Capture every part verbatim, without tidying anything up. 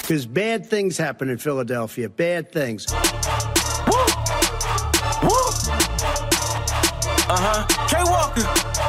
Because bad things happen in Philadelphia. Bad things. Woo! Woo! Uh-huh. K Walker.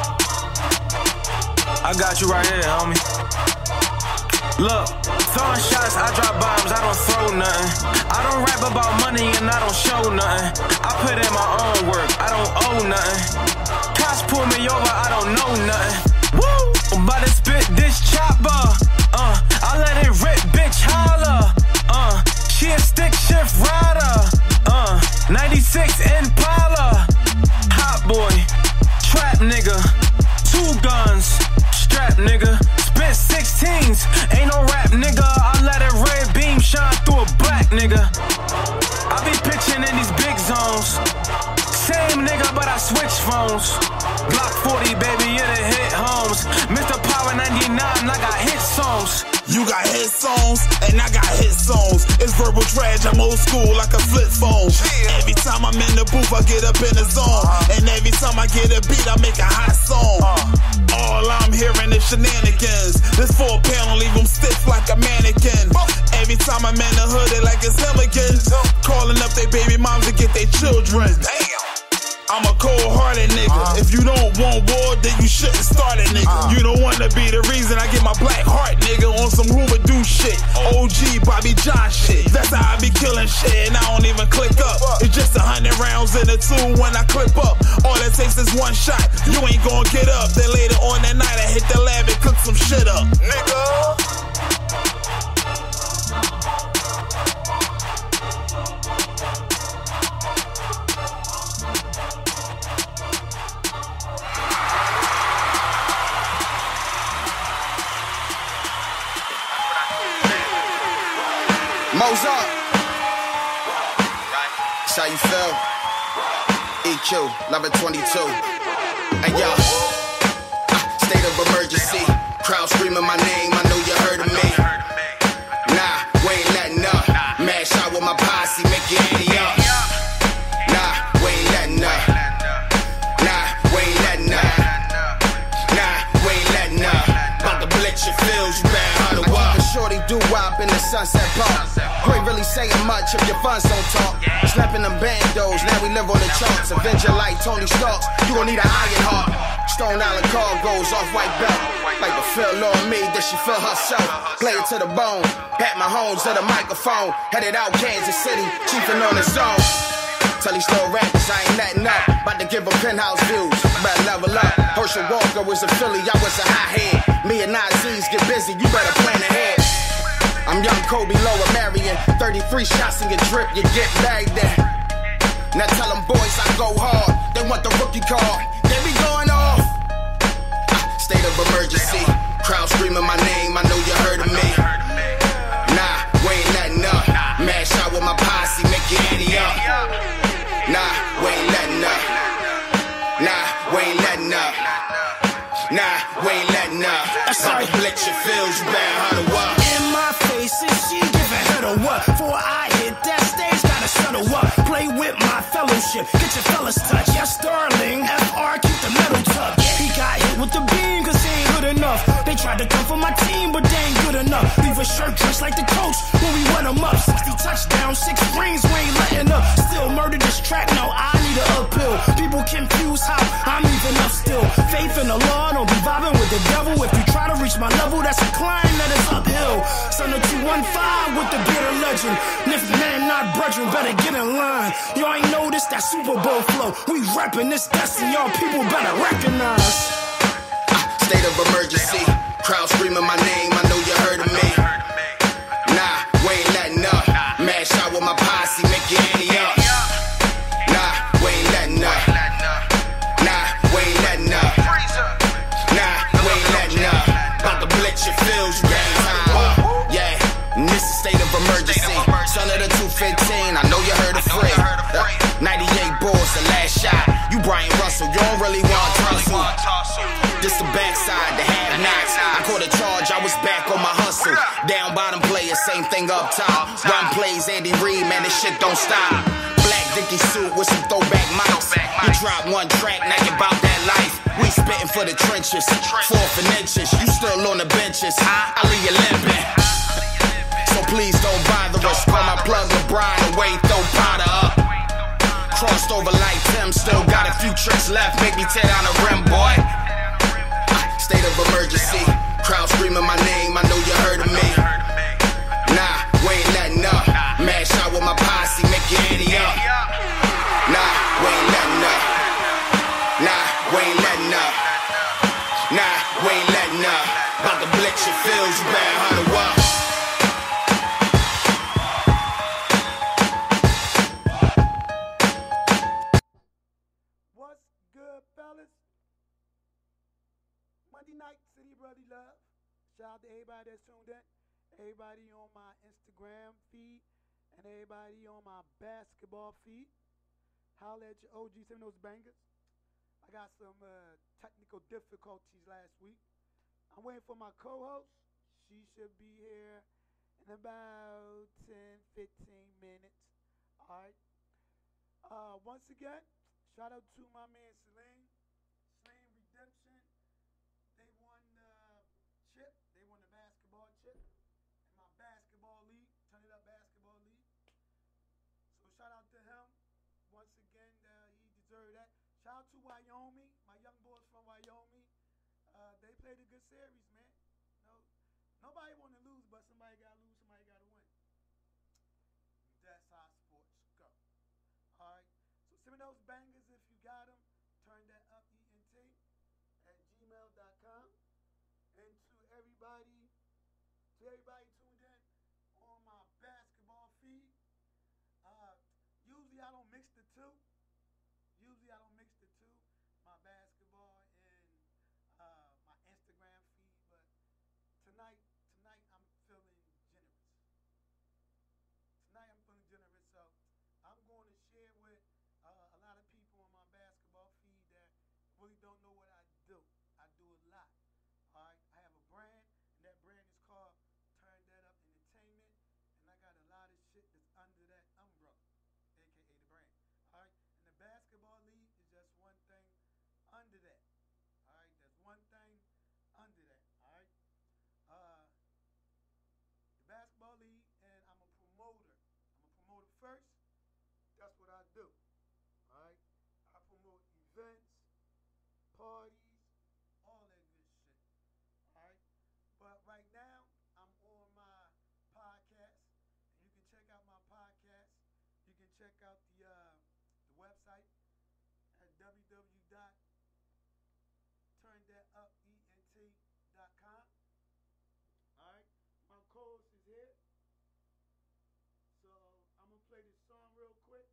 I got you right here, homie. Look, throwing shots, I drop bombs, I don't throw nothing. I don't rap about money and I don't show nothing. I put in my own work, I don't owe nothing. Cops pull me over, I don't know nothing. Woo! I'm about to spit this chopper. Uh, I let it rip, bitch, holla. Uh, she a stick shift rider. Uh, ninety-six Impala. Hot boy, trap nigga. Two guns, strap nigga. Spit sixteens, ain't no rap nigga. I let a red beam shine through a black nigga. I be pitching in these big zones. Same nigga, but I switch phones. Glock forty, baby, it a hit homes. Mister Power ninety-nine, I got hit songs. You got hit songs, and I got hit songs. It's verbal trash, I'm old school like a flip phone. Yeah. Every time I'm in the booth, I get up in the zone. Uh-huh. And every time I get a beat, I make a hot song. Uh-huh. All I'm hearing is shenanigans. This four pound leave them stiff like a mannequin. Uh-huh. Every time I'm in the hood, they like it's him again. Uh-huh. Calling up their baby moms to get their children. Damn. I'm a cold-hearted nigga. Uh-huh. If you don't want war, then you shouldn't start it, nigga. Uh-huh. You don't wanna be the reason I get my black heart, nigga, on some Hoover do shit. O G Bobby John shit. That's how I be killing shit, and I don't even click up. It's just a hundred rounds in the two when I clip up. All it takes is one shot. You ain't gonna get up. Then later on that night, I hit the lab and cook some shit up, nigga. Mozart. That's how you feel. E Q, eleven twenty-two. And yo, state of emergency. Crowd screaming my name, I know you heard of me. Nah, we ain't letting up. Mash out with my posse, make your ante up. Nah, we ain't letting up. Nah, we ain't letting up. Nah, we ain't letting up. About to blitz your fields, you better hunt a walk. Shorty do wop in the Sunset Park. You ain't really saying much if your funds don't talk. Slapping them bandos, now we live on the charts. Avenger like Tony Stark, you gon' need an iron heart. Stone Island cargoes off white belt. Like the feel on me, that she feel herself. Play it to the bone, pat my homes to the microphone. Headed out Kansas City, chiefin' on his own. Tell these little rappers I ain't letting up. About to give them penthouse views, better level up. Herschel Walker was a Philly, I was a hot head. Me and Nazis get busy, you better plan ahead. I'm young Kobe, Lower Marion. thirty-three shots in your drip, you get bagged there. Now tell them boys I go hard. They want the rookie card, they be going off. Ah, state of emergency. Crowd screaming my name, I know you heard of me. Nah, we ain't letting up. Mash out with my posse, make your ante up. Nah, we ain't letting up. Nah, we ain't letting up. Nah, we ain't letting up. About to blitz your fields, you better hunt a walk. Is she giving her to what? Before I hit that stage, gotta settle up. Play with my fellowship, get your fellas touch. Yes, Sterling, F R, keep the metal tucked. He got hit with the beam, cause he ain't good enough. They tried to come for my team, but they ain't good enough. Leave a shirt just like the coach when we wet them up. sixty touchdowns, six rings, we ain't letting up. Still murder this track, now I need an uphill. People confuse how I'm even up still. Faith in the law, don't be vibing with the devil. If you try to reach my level, that's a climb that is uphill. Son of two one five with the bitter legend. And if man not brethren, better get in line. Y'all ain't noticed that Super Bowl flow. We reppin' this destiny, y'all people better recognize. Ah, state of emergency. Crowd screaming my name, I know you heard of me. Nah, we ain't letting up. Mash out with my posse, make your ante up. Nah, we ain't letting up. Nah, we ain't letting up. Nah, we ain't letting up. About to blitz your fields, you got time up. Yeah, and this is state of emergency. Son of the two fifteen, I know you heard of Fred. Uh, ninety-eight Bulls, the last shot. You Brian Russell, you don't really want tussle. This the backside, the have-nots. I caught a charge, I was back on my hustle. Down bottom players, same thing up top. Run plays, Andy Reid, man, this shit don't stop. Black Dickie suit with some throwback mics. You drop one track, now you bout that life. We spitting for the trenches, fourth and inches. You still on the benches, I leave you limping. So please don't bother us. Call my plug LeBron away, throw Potter up. Crossed over like Tim, still got a few tricks left. Make me tear down the rim, boy. Uh, state of emergency. Crowd screaming my name, I know you heard of me. Nah, we ain't letting up. Mash out with my posse, make your ante up. Nah, we ain't letting up. Nah, we ain't letting up. Nah, we ain't letting up. About to blitz your fields, you better huddle up. What's good, fellas? Monday night, City Brother Love. Shout out to everybody that's tuned in. Everybody on my Instagram feed. And everybody on my basketball feed. Holla at your O G, send me those bangers. I got some uh, technical difficulties last week. I'm waiting for my co-host. She should be here in about ten, fifteen minutes. All right. Uh, once again, shout out to my man Celine. Celine Redemption. They won the chip. They won the basketball chip in my basketball league. Turn It Up Basketball League. So shout out to him. Once again, uh, he deserved that. Shout out to Wyoming. My young boys from Wyoming. Uh, they played a good series, man. No, nobody want to lose, but somebody got to lose, somebody got to win. That's how sports go. All right. So send me those bangers if you got them. Turn that up, E N T, at gmail dot com. And to everybody, to everybody tuned in on my basketball feed. Uh, usually I don't mix the two. Usually I don't mix the two, my basketball and uh, my Instagram feed. But tonight, tonight I'm feeling generous. Tonight I'm feeling generous, so I'm going to share with uh, a lot of people on my basketball feed that really don't know what I do. I do a lot. All right, I have a brand, and that brand is called Turn That Up Entertainment, and I got a lot of shit that's under that umbrella, aka the brand. All right, and the basketball league is just one thing under that. All right, there's one thing under that. All right, uh, the basketball league, and I'm a promoter. I'm a promoter first. That's what I do. All right, I promote events, parties, all that good shit. All right, but right now I'm on my podcast, and you can check out my podcast. You can check out the uh, the website at w w w dot turn that up E N T dot com. All right, my co-host is here, so I'm gonna play this song real quick.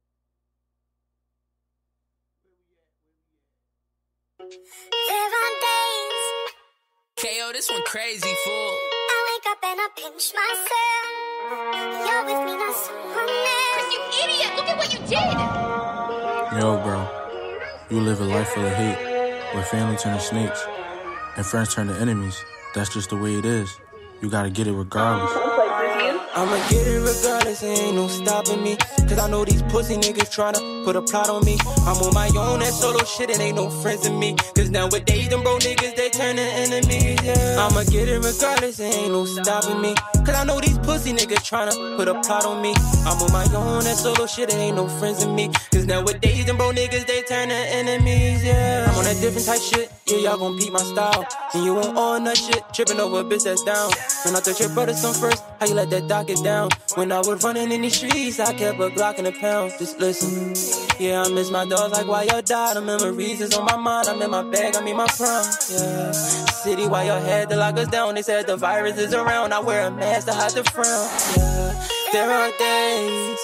Where we at? Where we at? There are days K O, this one crazy, fool. I wake up and I pinch myself. You're with me, not someone else. Chris, you idiot! Look at what you did! Yo, bro. You live a life full of hate, where family turn to snakes, and friends turn to enemies. That's just the way it is. You gotta get it regardless. I'ma get it regardless, ain't no stopping me. Cause I know these pussy niggas tryna put a plot on me. I'm on my own, that solo shit, it ain't no friends in me. Cause nowadays, them bro niggas, they turn to enemies, yeah. I'ma get it regardless, ain't no stopping me. Cause I know these pussy niggas tryna put a plot on me. I'm on my own, that solo shit, it ain't no friends in me. Cause nowadays, them bro niggas, they turn to enemies, yeah. I'm on that different type shit, yeah, y'all gon' peep my style. And you want all that shit, tripping over a bitch that's down. And I thought your brother some first, how you let that dog get down? When I was running in these streets, I kept a Glock in a pound. Just listen, yeah, I miss my dogs like why y'all died. The memories is on my mind, I'm in my bag, I'm in my prime, yeah. City, why y'all had to lock us down? They said the virus is around, I wear a mask to hide the frown, yeah. There are days,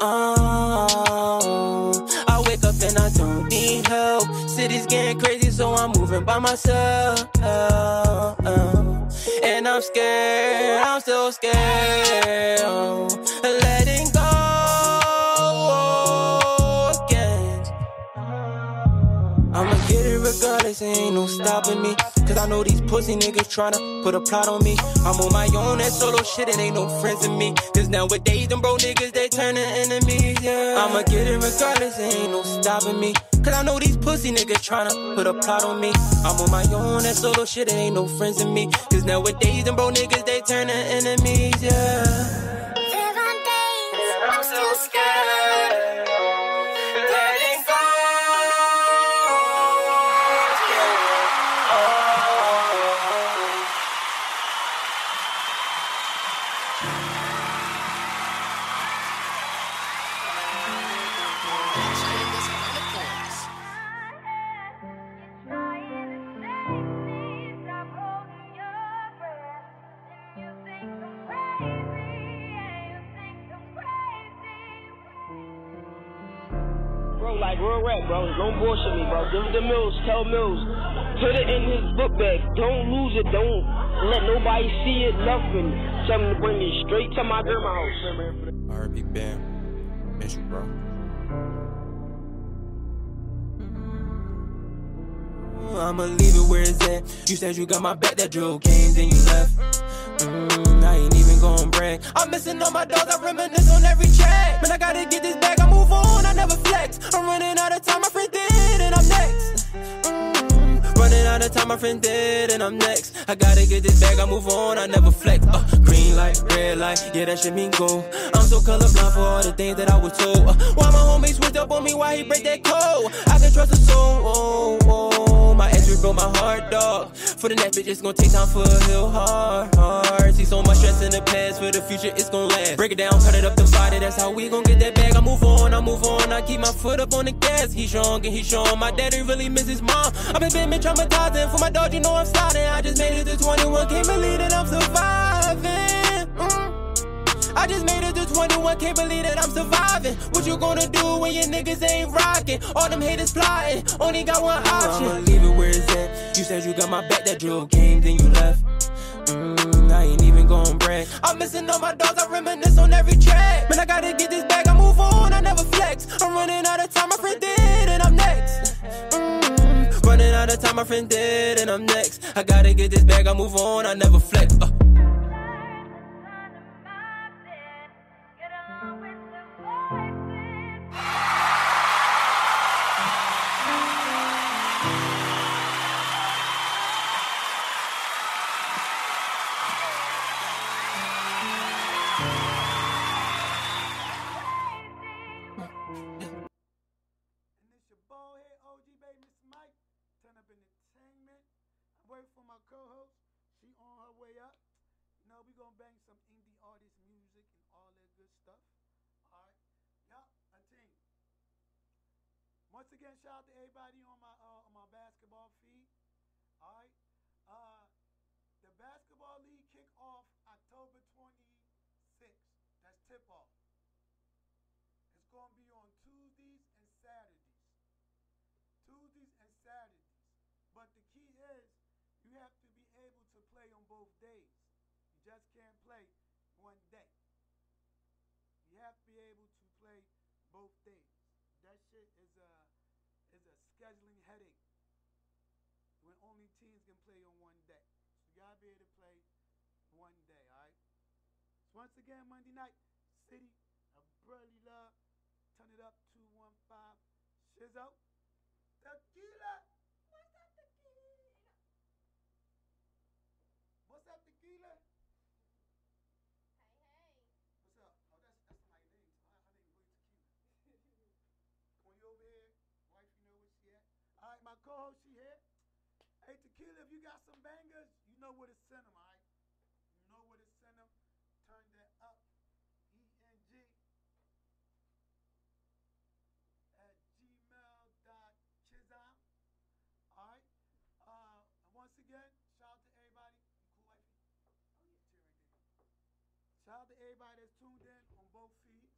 oh, I wake up and I don't need help. City's getting crazy, so I'm moving by myself, oh, oh. And I'm scared, I'm still scared, oh, letting go again. I'ma get it regardless, ain't no stopping me. Cause I know these pussy niggas tryna put a plot on me. I'm on my own, that solo shit, it ain't no friends in me. Cause nowadays, them bro niggas, they turn to enemies, yeah. I'ma get it regardless, ain't no stopping me. Cause I know these pussy niggas tryna put a plot on me. I'm on my own, that solo shit, it ain't no friends in me. Cause nowadays, them bro niggas, they turn to enemies, yeah. like real rap, bro. Don't bullshit me, bro. Give it to Mills. Tell Mills. Put it in his book bag. Don't lose it. Don't let nobody see it. Nothing. Tell him to bring it straight to my grandma house. R I P Bam. Miss you, bro. I'ma leave it where it's at. You said you got my back, that drill came, then you left. Mm, I ain't even gon' brag. I'm missing all my dogs, I reminisce on every track. Man, I gotta get this bag, I move on, I never flex. I'm running out of time, my friend did, and I'm next. Mm, running out of time, my friend did, and I'm next. I gotta get this bag, I move on, I never flex. Uh, green light, red light, yeah, that shit mean go. I'm so colorblind for all the things that I was told. Uh, why my homie switched up on me, why he break that code? I can trust a soul, oh, oh. My ex broke my heart, dog. For the next bitch, it's gonna take time for a hill hard, hard. See so much stress in the past, for the future, it's gonna last. Break it down, cut it up, divide it, that's how we gon' get that bag. I move on, I move on, I keep my foot up on the gas. He strong and he showing my daddy really miss his mom. I've been been traumatizing for my dog, you know I'm sliding. I just made it to twenty-one, can't believe that I'm surviving. Mm. I just made it to twenty-one, can't believe that I'm surviving. What you gonna do when your niggas ain't rocking? All them haters plotting, only got one option. I'ma leave it where it's at. You said you got my back, that drill came, then you left. Mm, I ain't even gon' brag. I'm missing all my dogs, I reminisce on every track. Man, I gotta get this bag, I move on, I never flex. I'm running out of time, my friend did, and I'm next. Mm, running out of time, my friend did, and I'm next. I gotta get this bag, I move on, I never flex. Uh. Once again, shout out to everybody on my uh, on my basketball feed. All right, uh, the basketball league kick off October twenty-sixth. That's tip off. It's going to be on Tuesdays and Saturdays. Tuesdays and Saturdays. But the key is you have to be able to play on both days. You just can't play one day. You have to be able to play both days. That shit is a is a scheduling headache when only teams can play on one day. So you gotta be able to play one day, all right? So once again, Monday night, City of Brotherly Love, turn it up, two one five, Shizzo, Tequila. What's up, Tequila? What's up, Tequila? Hey, hey. What's up? Oh, that's that's my name. Her name is Tequila. When you over here, wife, you know where she at. All right, my co-host, she here. Hey, Tequila, if you got some bangers, you know where to send them, all right? You know where to send them. Turn that up. E N G at gmail dot com. All right? Uh, and once again, shout out to everybody. You cool, wifey? Oh, yeah, chill right there. Shout out to everybody that's tuned in on both feeds.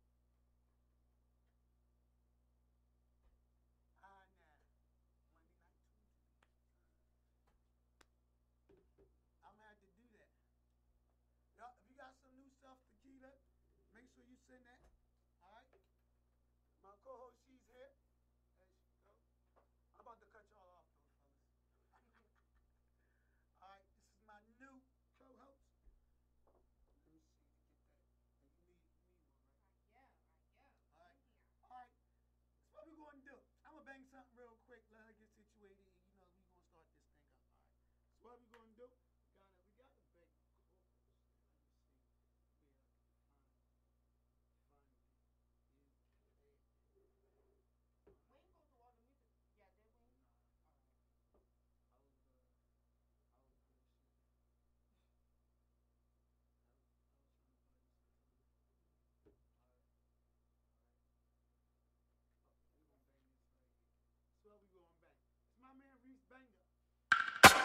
Tequila, make sure you send that. All right. My co-host, she's here. There she go. I'm about to cut y'all off, though, fellas. All right. This is my new co-host. Let me see to get that. You need, you need one, right? Yeah, yeah. All right. All right. That's what we're going to do. I'm gonna bang something real quick. Let her get situated. And, you know, we're gonna start this thing up. All right. So what we're gonna do? We got we got the bang. We going back. It's my man Reese Banger.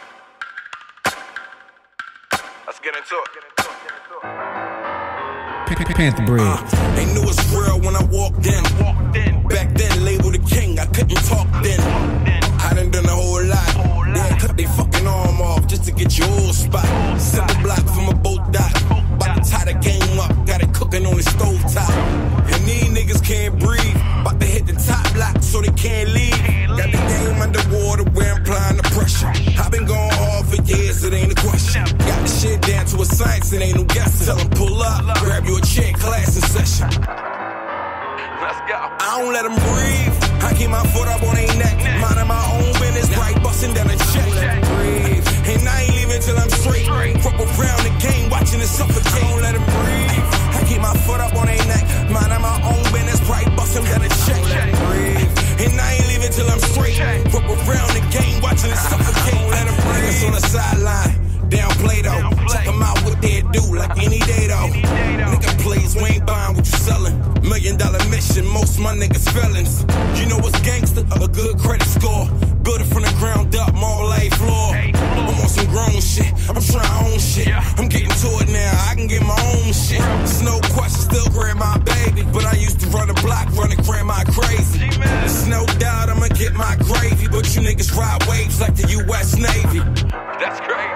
Let's get into it. Get into it. Get into it. Panther bread. Uh, they knew it's real when I walked in. Back then, labeled the king, I couldn't talk then. I done done a whole lot. Yeah, cut they fucking arm off just to get your old spot. Set the block from a boat dock. About to tie the game up, got it cooking on the stove top. And these niggas can't breathe. About to hit the top block so they can't leave. Got the game underwater where I'm applying the pressure. I've been going hard for years, it ain't a question. Got the shit down to a science, it ain't no guessing. Tell them pull up, grab you a chair, class in session. Let's go. I don't let them breathe. I keep my foot up on their neck. Minding my own business, right, busting down a check. Let them breathe. And I ain't leaving till I'm straight. Fuck around the game, watching it suffocate. I don't let them breathe. I keep my foot up on their neck. Minding my own business, right, busting down a check. Let them breathe. And I ain't leaving till I'm straight. Fuck around the game, watching it suffocate. I don't let them breathe. Niggas on the sideline. Down play though, check them out what they do, like any day though. Nigga please, we ain't buying what you selling. Million dollar mission, most my niggas felons. You know what's gangster? A good credit score. Build it from the ground up, Marble A floor. I'm on some grown shit, I'm trying to own shit. I'm getting to it now, I can get my own shit. There's no question, still grandma baby. But I used to run the block, running grandma crazy. There's no doubt I'ma get my gravy. But you niggas ride waves like the U S Navy. That's crazy.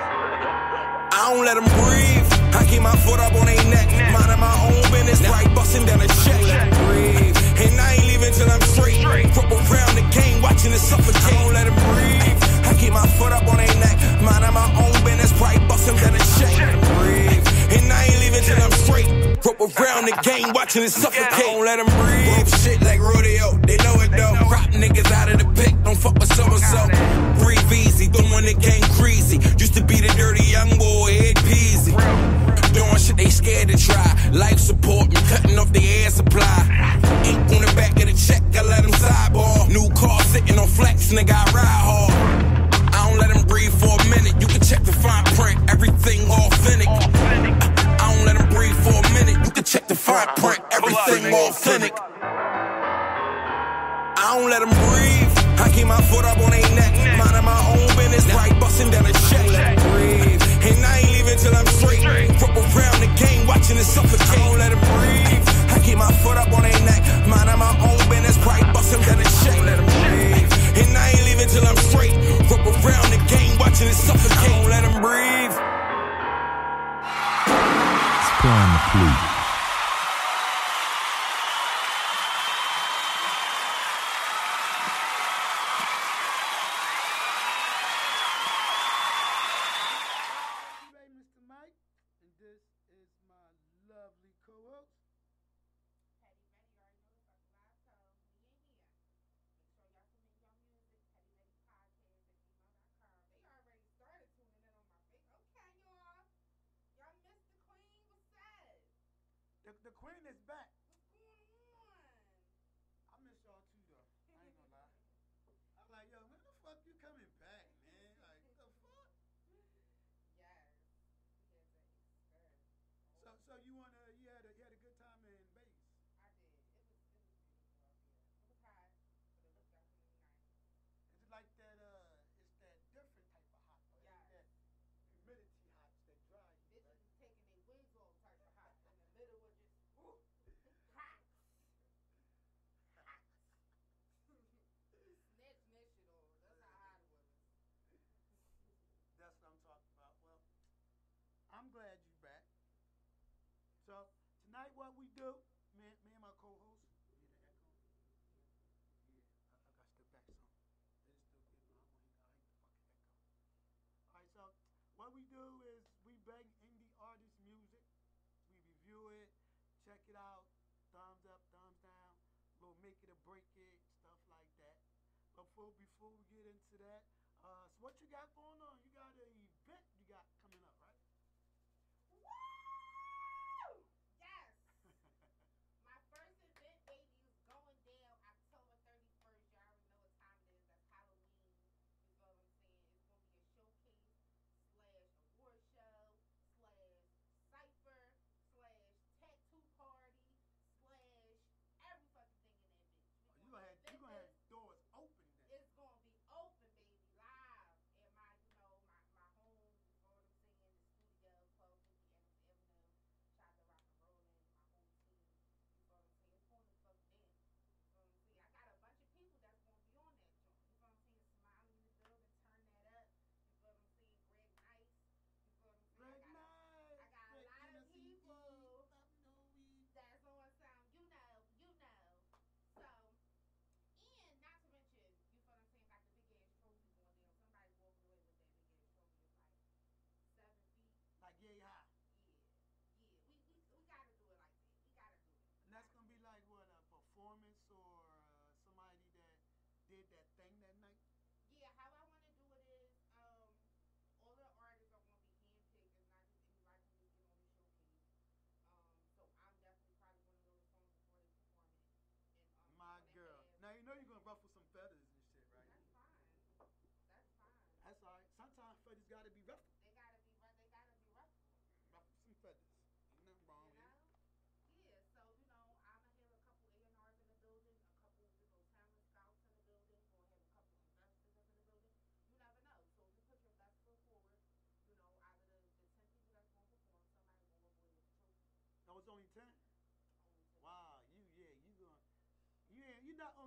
I don't let them breathe. I keep my foot up on their neck. Minding my own business, right, busting down a check. Let them breathe. And I ain't leaving till I'm straight. Fuck around the game, watching it suffocate. I don't let them breathe. I keep my foot up on their neck. Minding my own business, right, busting down a check. Let them breathe. And I ain't leaving till I'm straight. Fuck around the game, watching it suffocate. I don't let them breathe. Rope shit like rodeo, they know it though. Crop niggas out of the pick, don't fuck with so-and-so. Breathe easy, the one that came greasy. Used to be the dirty young boy, head peasy. Doing shit they scared to try. Life support, me cutting off the air supply. Ink on the back of the check, I let them sideball. New car sitting on flex, nigga, I ride hard. I don't let them breathe for a minute. You can check the fine print, everything authentic. I don't let them breathe for a minute. You can check the fine print, everything authentic. I don't let them breathe. I keep my foot up on their neck. Minding my own business, right, busting down a check. Let them breathe. And I ain't leaving till I'm straight. Fuck around the game, watching it suffocate. I don't let them breathe. I keep my foot up on their neck. Minding my own business, right, busting down a check. Let them breathe. And I ain't leaving till I'm straight. Fuck around the game, watching it suffocate. I don't let them breathe. Supplying the plea. The, the queen is back. I miss y'all too, though. I ain't gonna lie. I'm like, yo, when the fuck you coming back, man? Like, what the fuck? So, so you wanna, you had a, you had a good time in Vegas? Is it like that? Uh, it's that different type of hot, though. Yeah. That humidity hot, that dry. This is taking their wigs off type of hot. In the middle of just woo, hot. Hot. Snatch that shit over. That's how hot it was. That's what I'm talking about. Well, I'm glad you back. So tonight, what we do, me, me and my co-host. You hear the echo? Yeah, I, I got to step back some. They still get my. I hate the fucking echo. All right, so what we do is we bang indie artist music. We review it, check it out, thumbs up, thumbs down, we'll make it or break it, stuff like that. But before, before we get into that, uh, so what you got going on? You got an event you got coming up, right? Woo! Yes! My first event, baby, is going down October thirty-first. You already know what time it is. That's Halloween. You know what I'm saying? It's going to be a showcase slash award show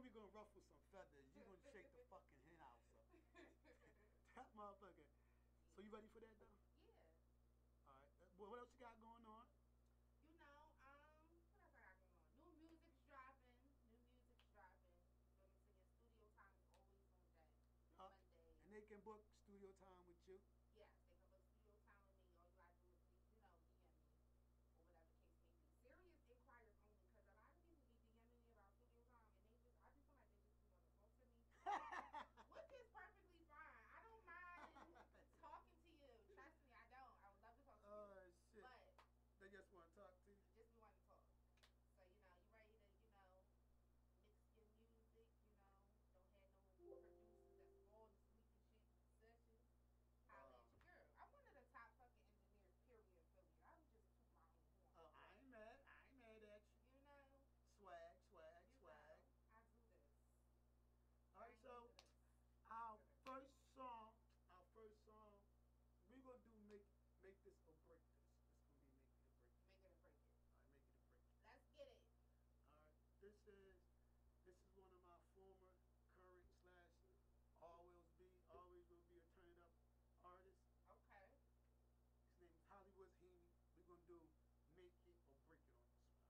we gonna ruffle some feathers. You gonna shake the fucking hen house up. That motherfucker. So you ready for that though? Yeah. All right. Well, what else you got going on? You know, um, what else I got going on? New music's dropping. New music's dropping. You feel me? So your studio time is always on deck. Uh, Monday. and they can book studio time with you. Yes, they can book studio time with me. All you gotta do is, you know, D M me or whatever case may be. Serious inquiries only, because a lot of people be DMing me about studio time, and they just, I just feel like they just want to talk to me. Which is perfectly fine. I don't mind talking to you. Trust me, I don't. I would love to talk to you. Oh shit. But They just want to talk to you. just be wanting to talk. So, you know, you ready to, you know, mix your music, you know, don't have no producers that fall asleep and shit in the session. Holla at your girl. I'm one of the top fucking engineers, period, Philly. I would just toot my own horn. Oh, I ain't mad. I ain't mad at you. You know, Swag, swag, you swag. know, I do this. All right, I so do this. our first song, our first song, we're gonna do make make this or break this. It's gonna be make it or break it. Make it or break it. All right, make it or break it. Let's get it. All right, this is this is one of my former, current slash always be always will be a turned up artist. Okay. His name is Hollywood Heaney. We're gonna do make it or break it on this one.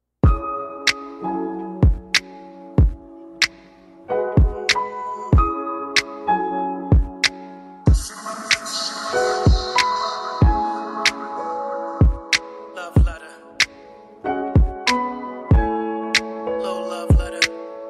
Love letter. Low love letter.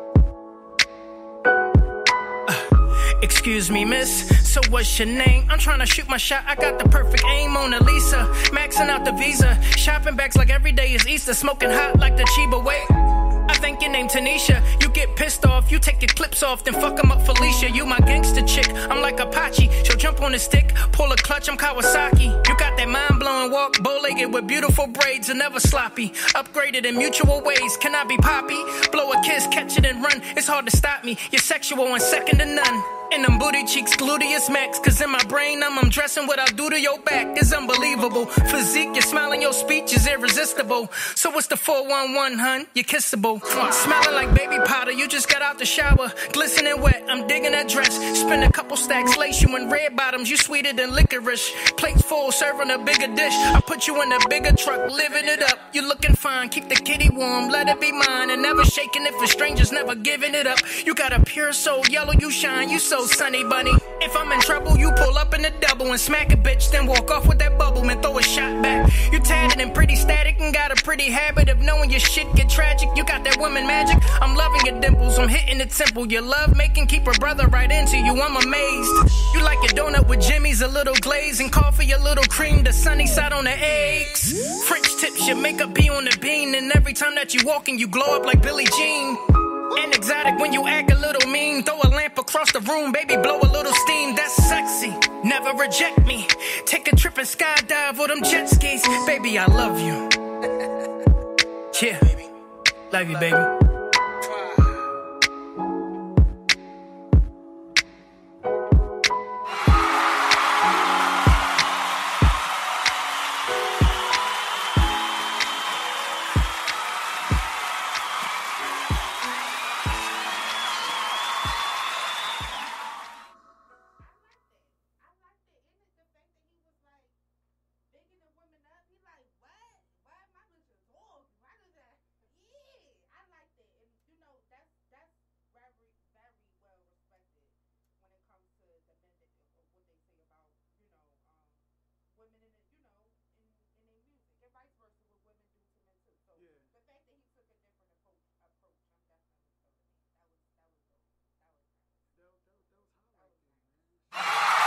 Excuse me, miss. So what's your name? I'm trying to shoot my shot. I got the perfect aim, Mona Lisa. Maxing out the visa. Shopping bags like every day is Easter. Smoking hot like the Chiba. Wait, I think your name Tanisha. You get pissed off, you take your clips off, then fuck 'em up Felicia. You my gangster chick, I'm like Apache. She'll jump on the stick, pull a clutch, I'm Kawasaki. You got that mind-blowing walk, bow-legged with beautiful braids and never sloppy. Upgraded in mutual ways, can I be poppy? Blow a kiss, catch it and run, it's hard to stop me. You're sexual and second to none. And them booty cheeks, gluteus max. Cause in my brain, I'm undressing what I'll do to your back. It's unbelievable. Physique, your smile and your speech is irresistible. So what's the four one one, hun? You're kissable. Smelling like baby powder, you just got out the shower. Glistening wet, I'm digging that dress. Spin a couple stacks, lace you in red bottoms. You sweeter than licorice. Plate full, serving a bigger dish. I put you in a bigger truck, living it up. You looking fine, keep the kitty warm. Let it be mine, and never shaking it for strangers, never giving it up. You got a pure soul, yellow you shine. You so sunny bunny. If I'm in trouble, you pull up in the double and smack a bitch, then walk off with that bubble and throw a shot back. You tatted and pretty static and got a pretty habit of knowing your shit get tragic. You got that woman magic. I'm loving your dimples, I'm hitting it simple. Your love making keep a brother right into you. I'm amazed. You like your donut with Jimmy's, a little glaze and coffee, a little cream, the sunny side on the eggs. French tips, your makeup be on the bean, and every time that you walking, you glow up like Billie Jean. And exotic when you act a little mean. Throw a lamp across the room, baby, blow a little steam. That's sexy, never reject me. Take a trip and skydive with them jet skis. Baby, I love you. Yeah, love you, baby. Women in it, you know, in, in their music, and vice versa, what women do to men too. So Yeah. the fact that he took a different approach, approach, I'm definitely feeling it. That was that was dope. That was nice. That, that, that was hot That right was there, nice. man.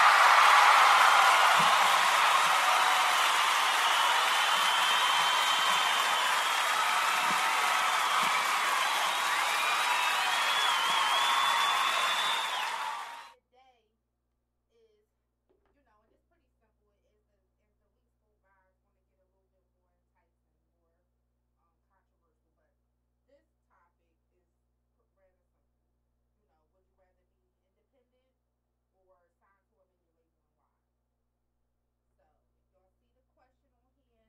Or signed to a major label and why. So, if y'all see the question on here,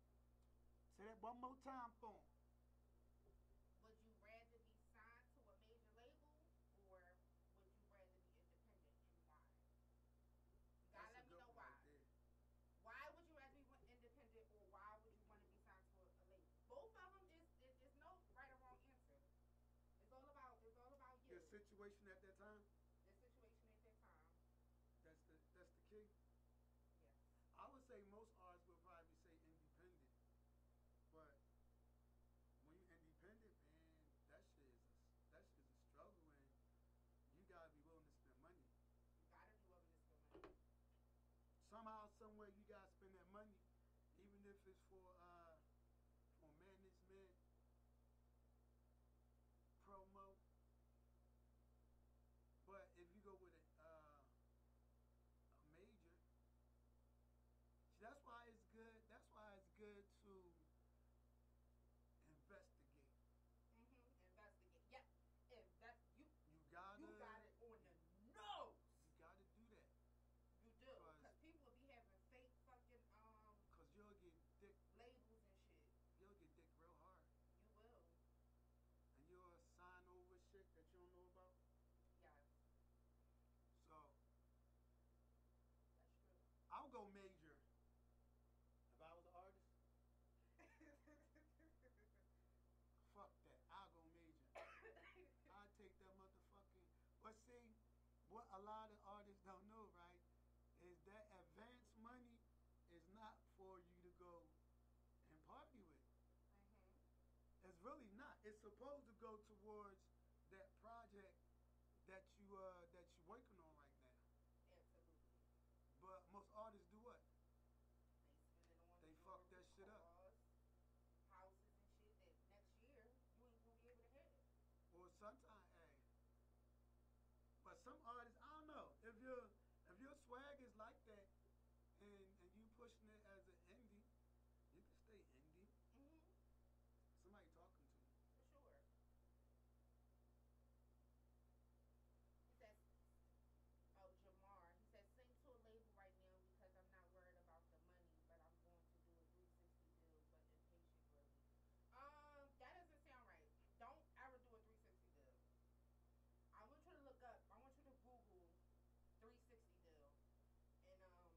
Say that one more time for him. would you rather be signed to a say most artists will probably say independent, but when you independent, man, that shit is a, that shit is a struggle, and you gotta be willing to spend money. You gotta be willing to spend money. Somehow, somewhere, you gotta spend that money, even if it's for uh for management, promo. But if you go with a uh, a major, that's why it's good. That's why it's good to investigate. Mhm. Investigate. Yep. Invest. You. You gotta. You got it on the nose. You gotta do that. You do. Cause people will be having fake fucking um. Cause you'll get dick labels and shit. You'll get dick real hard. You will. And you'll sign over shit that you don't know about. Yes. So. That's true. I'll go major. If I was an artist. Fuck that. I'll go major. I'll take that motherfucking. But see, what a lot of artists don't know, right, is that advance money is not for you to go and party with. Mm-hmm. It's really not. It's supposed to go towards that project that you uh that you're working on right now. Absolutely. But most artists do what? They spend it on. They fuck that shit up. Houses and shit that next year you ain't gonna be able to have. Or sometimes, hey. But some artists, I don't know. If your if your swag is like that, and and you pushing it as an indie, you can stay indie. Mhm. Somebody talking to you. For sure. He says, oh, Jamar. He says, sing to a label right now because I'm not worried about the money, but I'm going to do a three sixty deal, but impatient really. Um, that doesn't sound right. Don't ever do a three sixty deal. I want you to look up. I want you to Google three sixty deal, and um,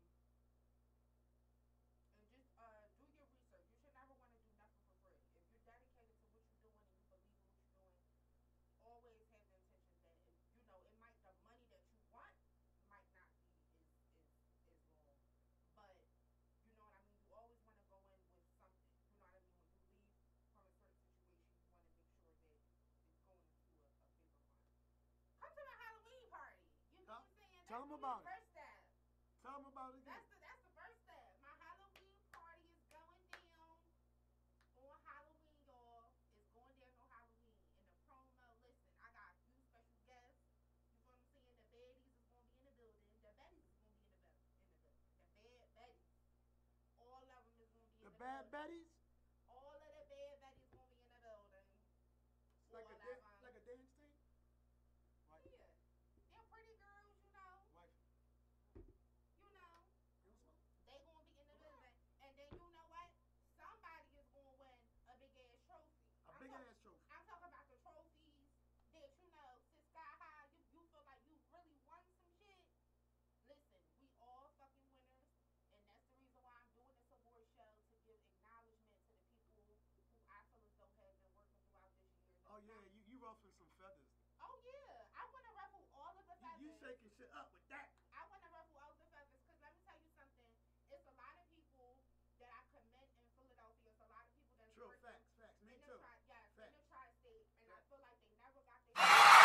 and just uh do your research. You should never want to do nothing for free. If you're dedicated to what you're doing and you believe in what you're doing, always have the intentions that if, you know it might the money that you want might not be is is is long, but you know what I mean. You always want to go in with something. You know what I mean. When you leave from a certain situation, you want to make sure that it's going into a, a bigger one. Come to my Halloween party. You know what I'm saying? Tell them about it. First step. Tell them about it again. That's the that's the first step. My Halloween party is going down on Halloween, y'all. It's going down on Halloween. In the promo, listen, I got a few special guests. You know what I'm saying? The baddies is gonna be in the building. The baddies is gonna be in the building. In the building. The bad baddies. All of them is gonna be in The the, bad building. baddies? All of the bad baddies gonna be in the building. It's like a dan- like a dance team? Right. Yeah. They're pretty girls, you know. Wife. You know. You know what? They gonna be in the building. And then you know what? Somebody is gonna win a big ass trophy. A I'm big talk- ass trophy. I'm talking about the trophies that you know, since sky high, you, you feel like you really won some shit. Listen, we all fucking winners, and that's the reason why I'm doing this award show, to give acknowledgement to the people who I feel as though have been working throughout this year. Oh yeah, you you ruffling some feathers. Oh yeah, I want to ruffle all of the feathers. You, you shaking shit up with that. I want to ruffle all of the feathers because let me tell you something. It's a lot of people that I commend in Philadelphia. It's a lot of people that's True, working facts, facts. Me in too. the tri- yes, Facts. in the tri-state, and I feel like they never got their.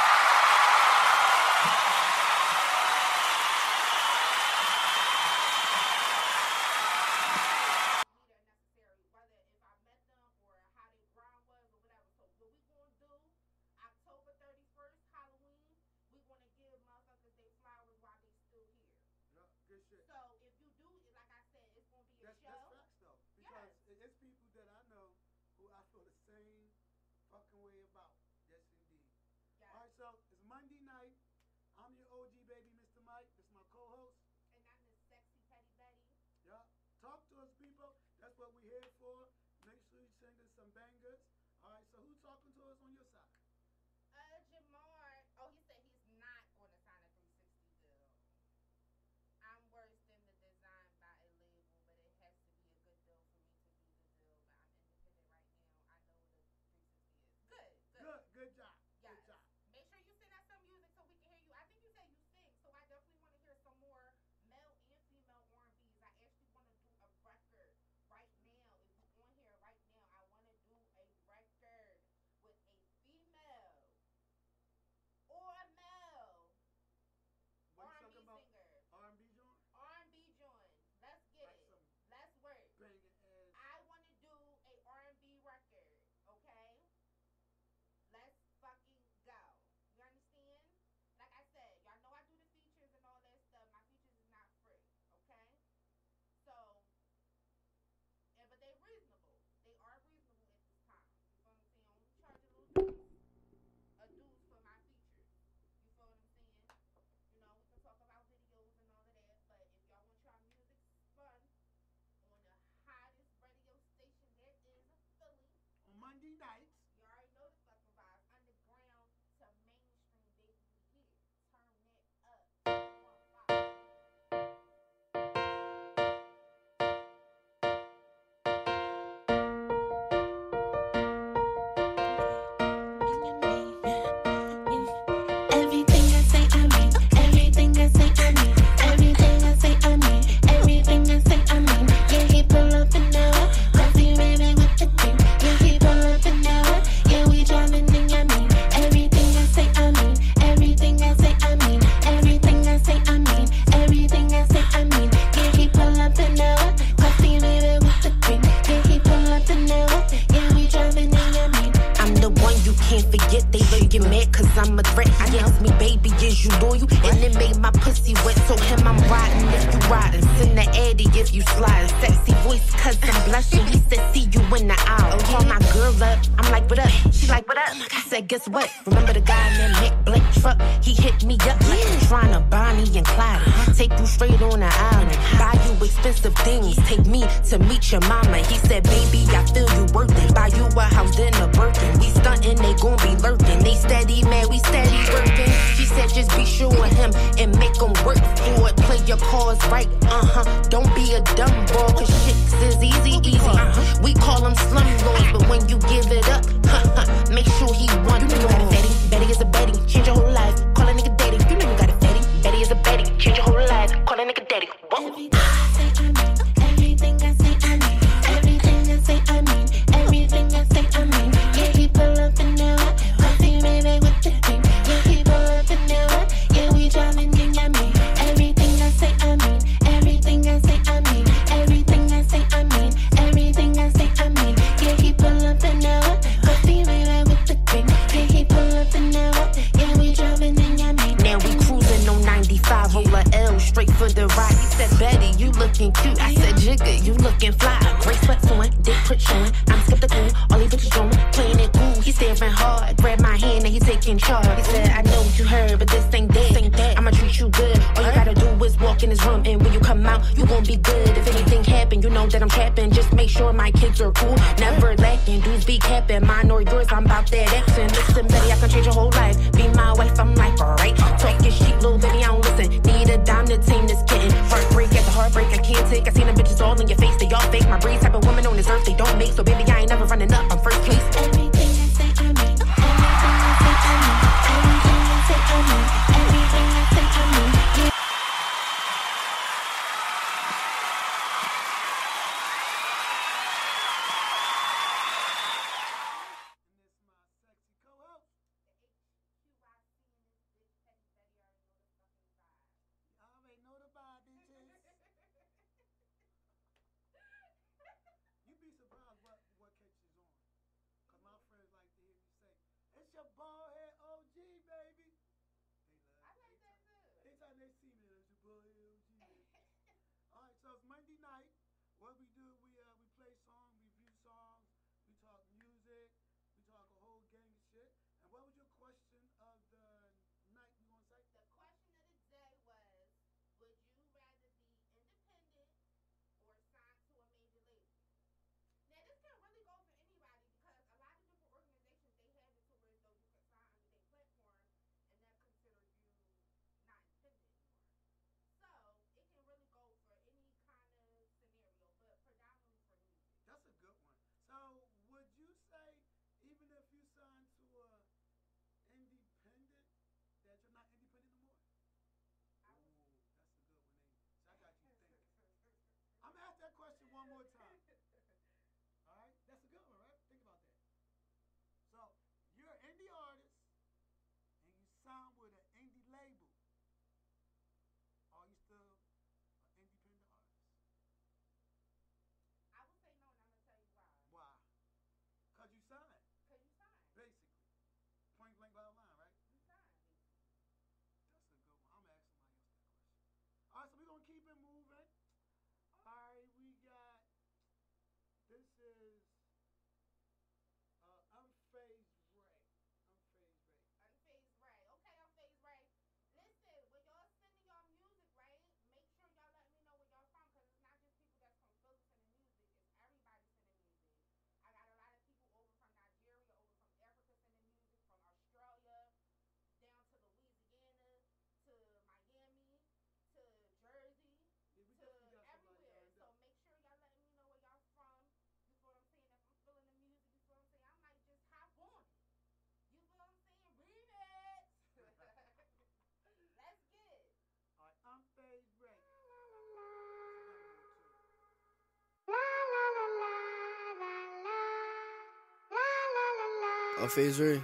necessary, whether if I met them or how their grind was or whatever. So what we gonna do? October thirty-first, Halloween. We gonna give motherfuckers their flowers while they still here. Yeah, good shit. So if you do, like I said, it's gonna be a That's, show. that's facts though. Because Yes. it's people that I know who I feel the same fucking way about. Yes, indeed. Yes. All right, so it's Monday night. I'm your O G baby, Mister Mike. This is my co-host. And I'm the sexy petty Betty. Yeah. Talk to us, people. That's what we're here for. Make sure you send us some bangers. All right, so who's talking to us on your side? Uh, Jamar. Oh, he said he's not going to sign a three sixty deal. I'm worse than the design by a label, but it has to be a good deal for me to do the deal. But I'm independent right now. I know what a three sixty is. Good, good. Good, good job. Yes. Good job. Make sure you send Monday nights. You already know the fucking vibes. Underground to mainstream, baby, we here. Turn it up. Everything I say, I mean. Everything I say, I mean. Everything I say, I mean. Everything I say, I mean. Yeah, he pull up and now. Coffee baby with the thing. Yeah, he pull up and now. Yeah, we driving in your mean. Everything I say, I mean. Everything I say, I mean. Everything I say, I mean. Everything I say, I mean. Yeah, he pull up and now. Coffee baby with the thing. Yeah, he pull up and now. Yeah, we driving in your mean. I'm the one you can't forget. They love get mad cause I'm a threat. He asked me, baby, is you loyal? And it made my pussy wet. So him, I'm riding if you riding. Send the Addy if you sliding. Sexy voice cause I'm blushing. He said, see you in the aisle. Call my girl up. I'm like, what up? She like, what up? I said, guess what? Remember the guy named Nick Blake Truck? He hit me up like I'm trying to Bonnie and Clyde. Take you straight on the island. Buy you expensive things. Take me to meet your mama. He said, baby, I feel you worth it. Buy you a house in a Birkin. We stuntin', they gon' be lurking. They steady, man, we steady working. She said, just be sure of him and make him work for it. Play your cards right, uh-huh. Don't be a dumb boy, cause chicks is easy, easy. Uh-huh. We call them slum lords, but when you give it up, make sure he want you. You got a Betty, Betty is a Betty, change your whole life. Call a nigga daddy, you know you got a Betty. Betty is a Betty, change your whole life. Call a nigga daddy. Whoa. Everything I say, I mean. Everything I say, I mean. Everything I say, I mean. Yeah, he pull up and now. Coffee baby with the thing. Yeah, he pull up and now. Yeah, we driving in your mean. Everything I say, I mean. Everything I say, I mean. Everything I say, I mean. Everything I say, I mean. Yeah, he pull up and now. Coffee baby with the thing. Yeah, he pull up and now. Yeah, we driving in your mean. Now we cruising on ninety-five, roll a L straight for the ride. He said, Betty, you looking cute. I said, Jigga, you looking fly. Gray sweats on, dick print showing. I'm skeptical, all these bitches drawing, playing it cool. He staring hard, grab my hand and he taking charge. He said, I know what you heard, but this ain't that. Ain't that. I'ma treat you good. All you gotta do is walk in this room, and when you come out, you gon' be good. If anything happen, you know that I'm trapping. Just make sure my kids are cool, never lacking. Dudes be capping, mine or yours, I'm about that action. Listen, Betty, I can change your whole life. Be my wife, I'm like, alright. Talking shit, little baby, I don't listen. Need a dime to tame this kitten. Heartbreak after heartbreak, I can't take. I seen them bitches all in your face, they all fake. My breed type of woman on this earth, they don't make. So baby, I ain't never running up, I'm first place. Everything I say, I mean. Everything I say, I mean. Everything I say, I mean. Everything I say, I mean. Yeah. It's your bald head O G, baby. They love. I like that too. Anytime they see me, it's your bald head O G. All right, so it's Monday night. What we do, we uh we play songs, review songs, we talk music, we talk a whole gang of shit. And what was your question of the night? You want to say? The question of the day was, would you rather be independent or signed to a major label? Now this can really go for anybody because a lot of different organizations they have it to where though you can sign under their platform and that consider you not independent anymore. So it can really go for any kind of scenario, but predominantly On phase three.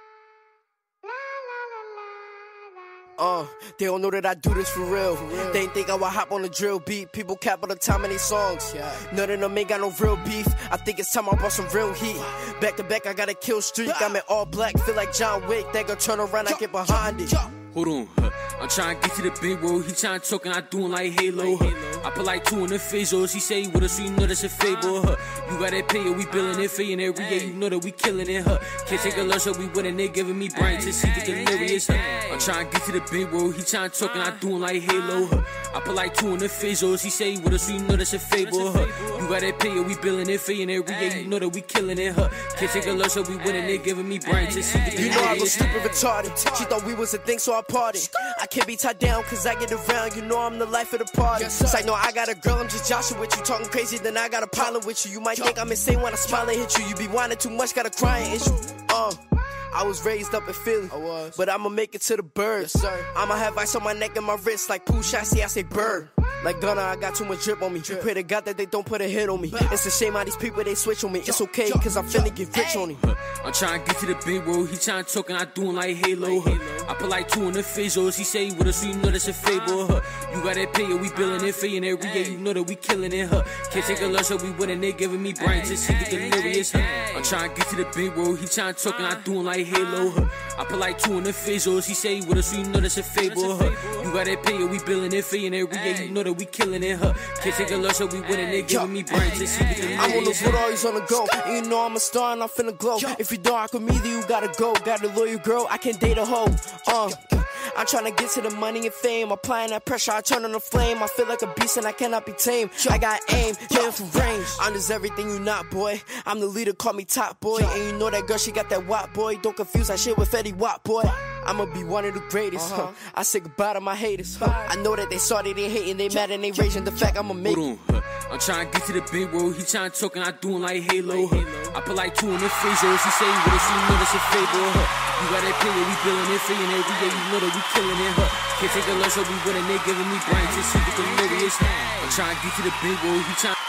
Uh, they don't know that I do this for real. For real. They ain't think I would hop on the drill beat. People cap all the time in these songs. Yeah. None of them ain't got no real beef. I think it's time I brought some real heat. Back to back, I got a kill streak. I'm in all black, feel like John Wick. They gon' turn around, I get behind it. Hold on, huh. I'm tryna get to the big road. He tryna talk and I doing like Halo, huh. I put like two in the visuals. He say with us, so you know that's a fable, huh. You got that pay, we billin' it for you every year. You know that we killin' it, huh. Can't take a loss, so we winning. They giving me brains to see the delirious, huh. I'm tryna get to the big road. He tryna talk and I doing like Halo, huh. I put like two in the visuals. He say with us, so you know that's a fable, huh. You got that pay, we billin' it for you every year. You know that we killin' it, huh. Can't take a loss, so we winning. They giving me brains to see the delirious. You know I go stupid retarded. She thought we was a thing, so I parted. I can't be tied down cause I get around. You know I'm the life of the party. Yes, it's like, no, I got a girl, I'm just joshing with you. Talking crazy, then I got a problem with you. You might think I'm insane when I smile and hit you. You be whining too much, got a crying issue. Uh, I was raised up in Philly, I was. But I'ma make it to the birds. Yes, sir. I'ma have ice on my neck and my wrist like Pooh Shasty, I say bird. Like Gunna, I got too much drip on me. Drip. Pray to God that they don't put a hit on me. It's a shame how these people, they switch on me. It's okay, cause I'm finna get rich on him. I'm tryna get to the big road. He tryna talk and I doing like Halo, huh. I put like two in the visuals. He say with us, so you know that's a fable, huh. You got that pay, we billin' it for you every year. You know that we killin' it, huh. Can't take a loss, so we winning. They giving me brains to see the delirious, huh. I'm tryna get to the big road. He tryna talk and I doing like Halo, huh. I put like two in the visuals. He say with us, so you know that's a fable, huh. You got that pay, we billin' it for you every year. You know that we killin' it, huh. Can't take a loss, so we winning. They giving me brains to see the delirious. I'm on the road, always on the go. And you know I'm a star and I'm finna glow. If you don't rock with me, then you gotta go. Got a loyal girl, I can't date a hoe. Uh, I'm tryna get to the money and fame. Applying that pressure, I turn on the flame. I feel like a beast and I cannot be tamed. I got aim, living for range. I'm just everything you not, boy. I'm the leader, call me top boy. And you know that girl, she got that wop, boy. Don't confuse that shit with Fetty Wap, boy. I'ma be one of the greatest, uh-huh. huh. I say goodbye to my haters, huh. I know that they saw that they hating, they mad and they raging. The fact I'ma make Hold on, huh. I'm tryna get to the big road. He tryna talk and I doing like Halo, huh. I put like two in the visuals. He say with us, so you know that's a fable, huh. You got that pay, we billin' it for you every year. You know that we killin' it, huh. Can't take a loss, so we winning. They giving me brains to see the delirious. I'm tryna get to the big road. He tryna.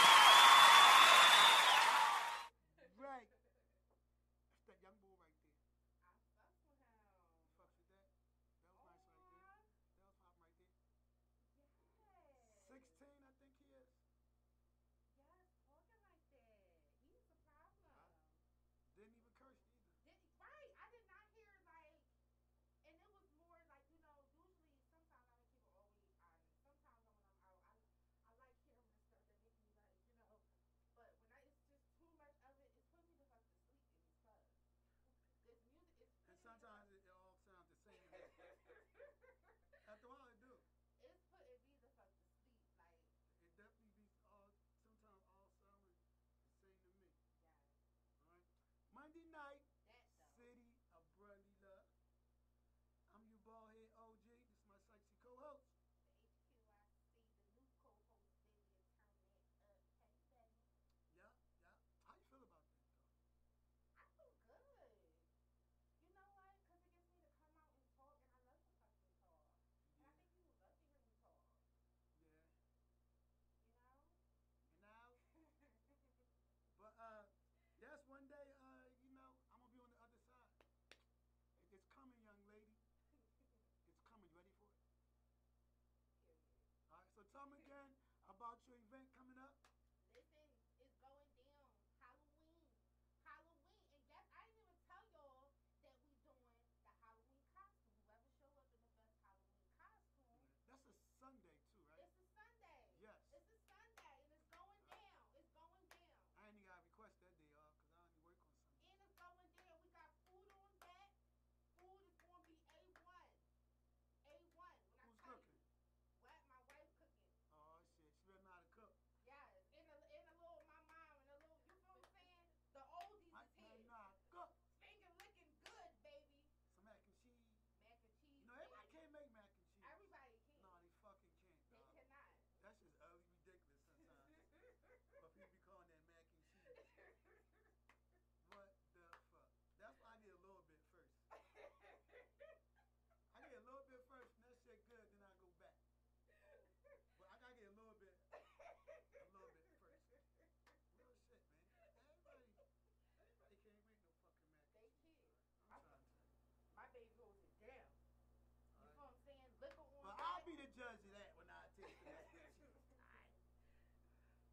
Sometimes it all sounds the same. After a while, it do. It's put it be the fuck to sleep. Like it definitely be all. Sometimes all sounding the same to me. Yeah. All right. Monday night, City of Brotherly Love. I'm your bald head O G. This is my sexy co-host. The H Q I C, the new co-host, Xavier, turning it up. Hey, baby. Yeah, yeah. How you feel about that, though? I feel good. You know what? Because it gets me to come out and talk, and I love to fucking talk. And I think people love to hear me talk. Yeah. You know? You know? But, uh, yes, one day, uh, you know, I'm going to be on the other side. It's coming, young lady. It's coming. You ready for it? All right, so tell me again about your event coming up. Listen, it's going down. Halloween. Halloween. And guess I didn't even tell y'all that we doing the Halloween costume. Whoever show up in the best Halloween costume. That's a Sunday, too, right? It's a Sunday. Yes. It's a Sunday, and it's going down. It's going down. I ain't even got to request that day off because I only work on Sunday. And it's going down. We got food on deck. Food is going to be A one. A one. When Who's I tell cooking? you. What? My wife's cooking. Oh, shit. She better know how to cook.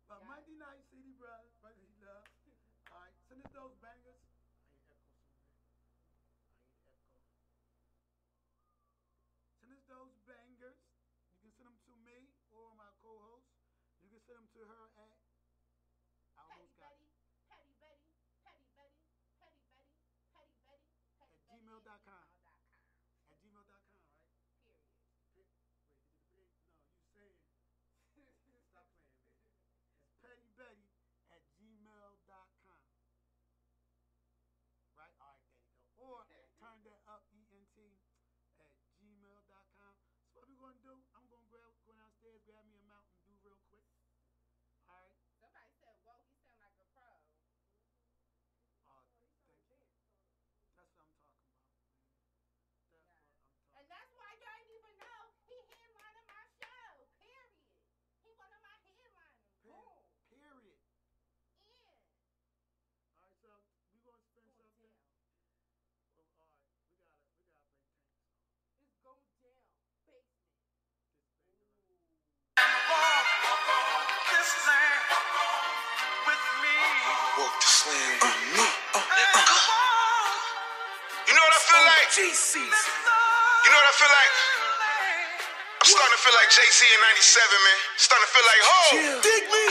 But Monday night, City Brothers, Brother He Love. All right, send us those bangers. I hate echo so bad. I hate echo. Send us those bangers. You can send them to me or my co-host. You can send them to her at. I almost got it. Petty Betty, Petty Betty, Petty Betty, Petty Betty, Petty At gmail dot com. At gmail dot com, right? Period. Wait, you did the pig? No, you saying. Stop playing, man. It's Petty Betty at gmail dot com. Right? All right, there you go. Or turn that up, E N T, at gmail dot com. So what we're going to do, I'm going to grab, go downstairs, grab me a Mountain Dew real quick. All right? Somebody said, whoa, he sound like a pro. Uh, thank you. That's what I'm talking about, man. That's Yeah. what I'm talking And that's why y'all didn't even know he headlining my show. Period. He one of my headliners. Boom. Period. In. All right, so we're going to spend Going something. down. Well, all right, we got to we gotta play Tank song. It's going down. Basement. This banger right here. This land with me. Walk this land with me. You know what I feel like? You know what I feel like? I'm starting to feel like Jay-Z in ninety-seven, man. Starting to feel like, oh, Dig me.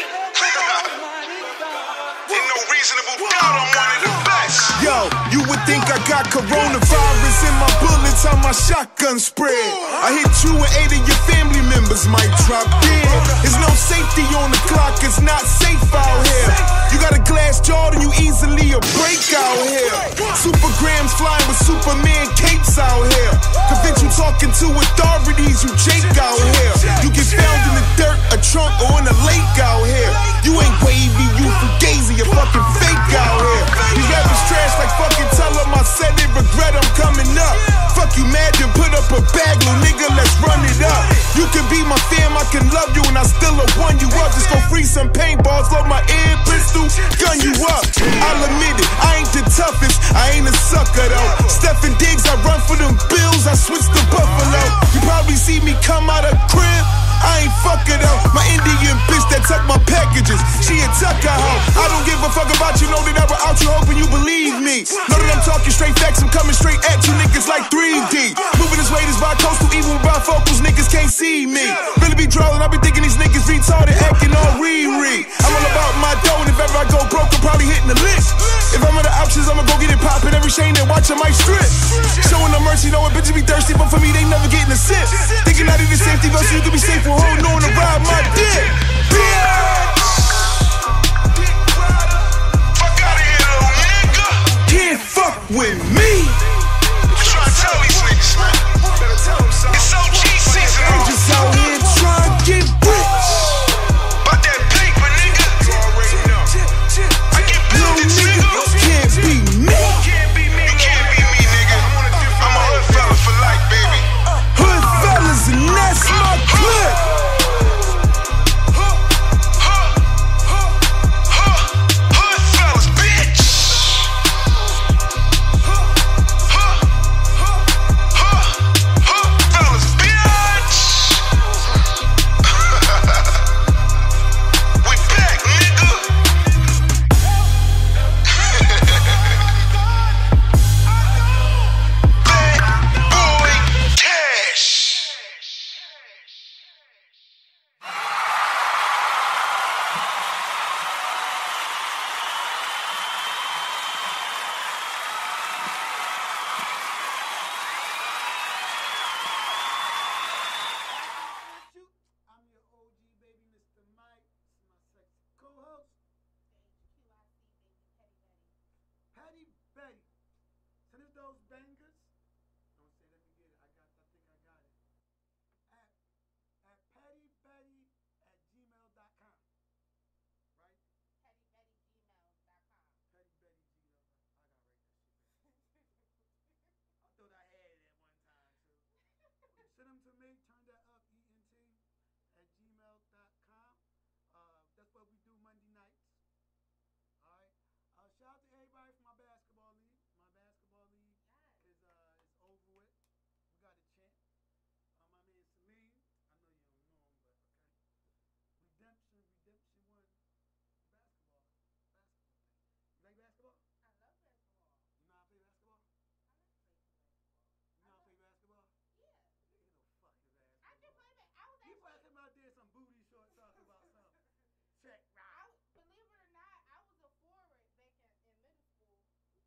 ain't no reasonable doubt I'm one of the best. Yo, you would think I got coronavirus in my bullets on my shotgun spread. I hit you and eight of your family members might drop dead. There's no safety on the clock, it's not safe out here. You got a glass jaw and you easily a break out here. Supergrams flying with Superman capes out here. Convince you talking to authorities, you Jake out here. You get found in the dirt, a trunk, or in a lake out here. You ain't wavy, you fugazi, you fucking fake out here. These rappers trash like fucking tell them I said they regret I'm coming up. Fuck you mad, then put up a bag, little nigga, let's run it up. You can be my fam, I can love you, and I still have won you up. Just go free some paintballs, load my air pistol, gun you up. I'll admit it, I ain't the toughest, I ain't a sucker though. Stephen Diggs, I run for them bills, I switch to Buffalo. You probably see me come out of crib, I ain't fucking up. My Indian bitch that tuck my packages, she a tucker hoe. I don't give a fuck about you, know that I was out you hoping you believe me. Know that I'm talking straight facts, I'm coming straight at you niggas like three D. Moving this way, this bi-coastal, even with bifocals, niggas can't see me. Really be drawing, I be thinking these niggas retarded, acting all re-re. I'm all about my dough, and if ever I go broke, I'm probably hitting the list. If I'm out of options, I'ma go get it poppin'. Every chain that watch, I might strip. Showing no mercy, knowing bitches be thirsty, but for me, they never getting a sip. Thinking I need a safety belt so you can be safe for holding on to ride my dick. Bitch! Fuck out of here, little nigga. Can't fuck with me. I'm trying to tell these niggas, man. It's O G season. I'm just out here trying to get rich. About that paper, nigga. I get buildings, nigga. Can't be me. You can't be me, nigga. I'm a hood fella for life, baby. Hood fellas, and that's my clip. check right. I, believe it or not, I was a forward back in, in middle school.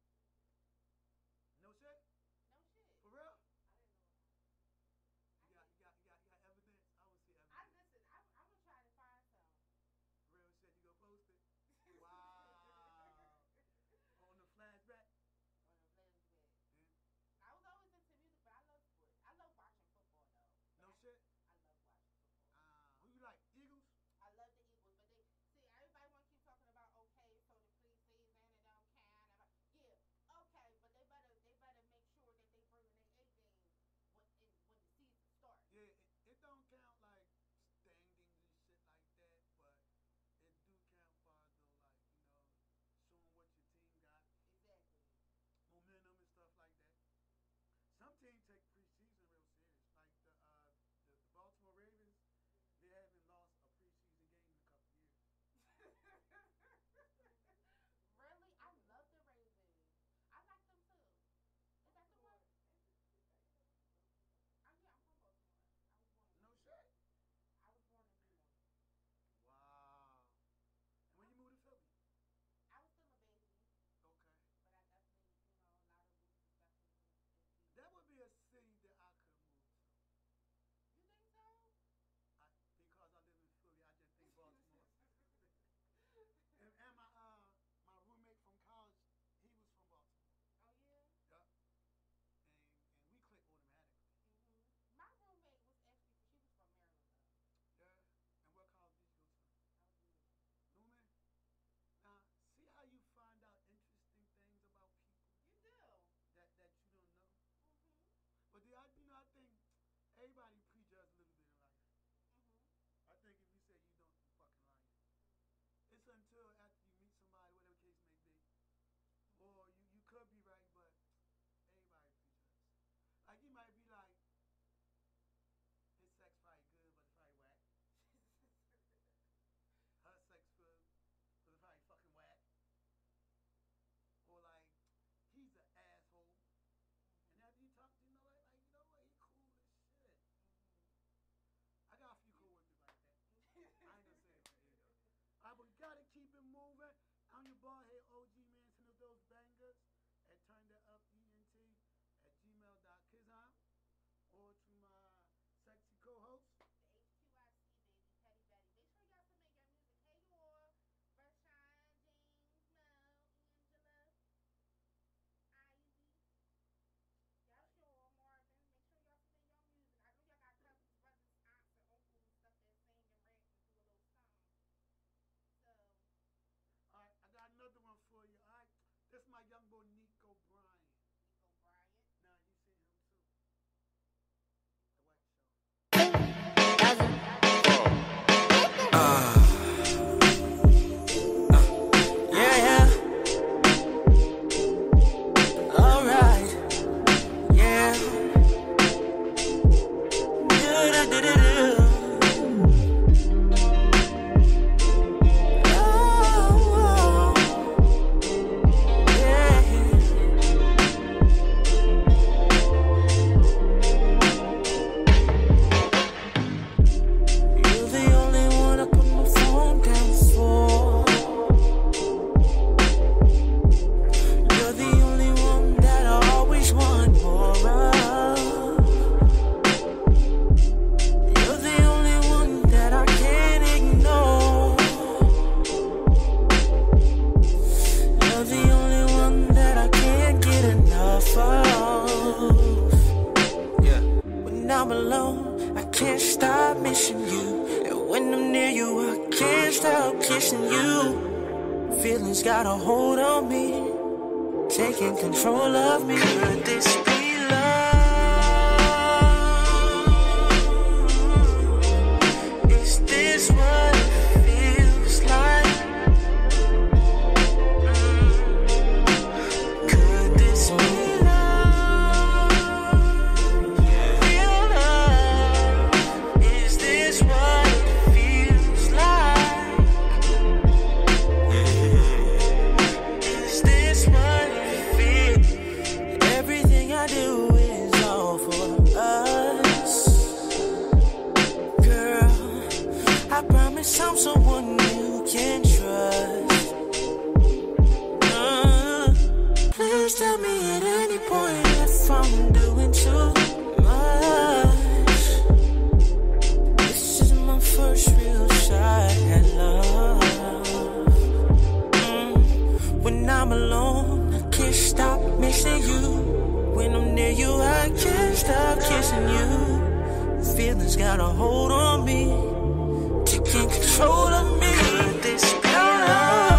No shit? No shit. For real? I didn't know that. You got, you got, you got, you got evidence? I will see evidence. I listen. I'm, I'm gonna try to find some. Real shit. You gonna post it? Wow. On the flashback? On the flashback. Yeah. I was always into music, but I love sports. I love watching football though. No I, shit? I love watching football. Uh, who you like? Eagles? I love the Eagles, but they see everybody want to keep talking about okay, so the preseason it don't count. About, yeah, okay, but they better they better make sure that they bringing their A game when in, when the season starts. Yeah, it, it don't count like standings and shit like that, but it do count for the like you know showing what your team got. Exactly. Momentum and stuff like that. Some teams take preseason real serious, like the uh, the, the Baltimore Ravens. They haven't lost a preseason game in a couple years. Really? I love the Ravens. I like them too. Is that the one? I'm, yeah, I'm from Baltimore. I was born in No shit. I was born in D one. Wow. And when you moved to Philly? I was still a baby. Okay. But I definitely, you know, a lot of roots and stuff in, in D one. That would be a city that I could move to. You think so? I, because I live in Philly, I just think Baltimore. and, and my uh my roommate from college, he was from Baltimore. Oh yeah. Yep. And and we clicked automatically. Mhm. My roommate was actually she was from Maryland though. Yeah. And what college did you go to? I was Newman. Newman. Now, see how you find out interesting things about people. You do. That that you don't know. Mhm. But the, I, you know, I think everybody prejudge a little bit in life. Mhm. I think if you say you don't, you fucking lying. It's until after you meet somebody, whatever case may be, mm-hmm. or you, you could be right, but everybody prejudge. Like you might be like, his sex probably good, but it's probably whack. Her sex good, but it's probably fucking whack. Or like, he's an asshole. Mm-hmm. And after you talk to you know, like, like you know what, he cool as shit. Mm-hmm. I got a few coworkers like that. I ain't gonna say it right here though. Alright, but we gotta keep it moving. I'm your bald head O G man. Send up those bangers at turn that up ent at gmail dot com or to my sexy co-host. The H Q I C baby, Petty Betty. Make sure y'all submit your music. Hey you all, Vershawn, James, Mo, Angela, Ivy. Y'all sure, Marvin. Make sure y'all submit your music. I know y'all got cousins, brothers, aunts, and uncles and stuff that sing and rap and do a little something. So. Alright, I got another one for you. Alright, this is my young boy Nico Bryant. Nico Bryant. Now you see him too. The White Show. Uh, uh, yeah, yeah. All right. Yeah. Do-do-do-do-do. Got a hold on me, taking control of me. Could this be love? Is this what it feels like? Could this be love? Real love? Is this what it feels like? I do is all for us. Girl, I promise I'm someone new too much. This is my first real shot at love. Mm. When I'm alone, I can't stop missing you. When I'm near you, I can't stop kissing you. Feelings got a hold on me, taking control of me. This love.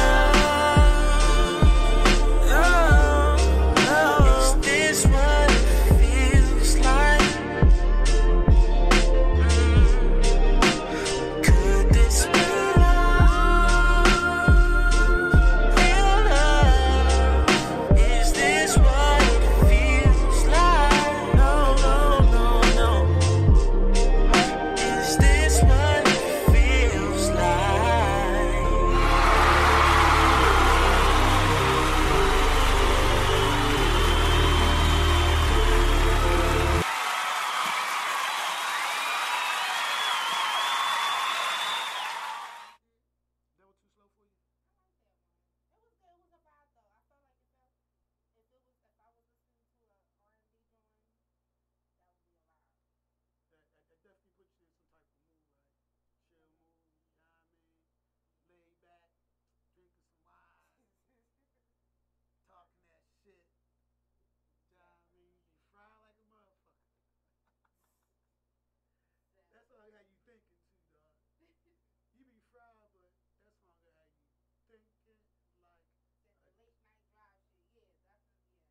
That's all how you thinking too, dog. You be fried, but that song got how you thinking like That's the late night drive shit. Yeah, definitely.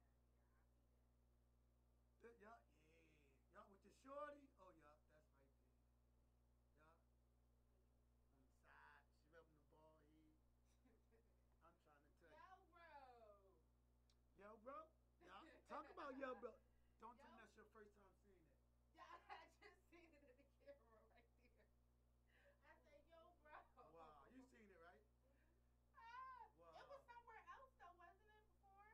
Yeah, yeah, I see that. Y'all, yeah, y'all with the shorty. Oh, y'all, that's right there. Y'all on the side, she rubbing the ball head. I'm trying to tell Yo, you. bro. Yo, bro. Y'all talk about yo, bro. Don't tell me that's your first time seeing that. Yeah, I just seen it in the camera right there. I said, yo, bro. Wow, you seen it, right? Ah, wow. It was somewhere else though, wasn't it, before?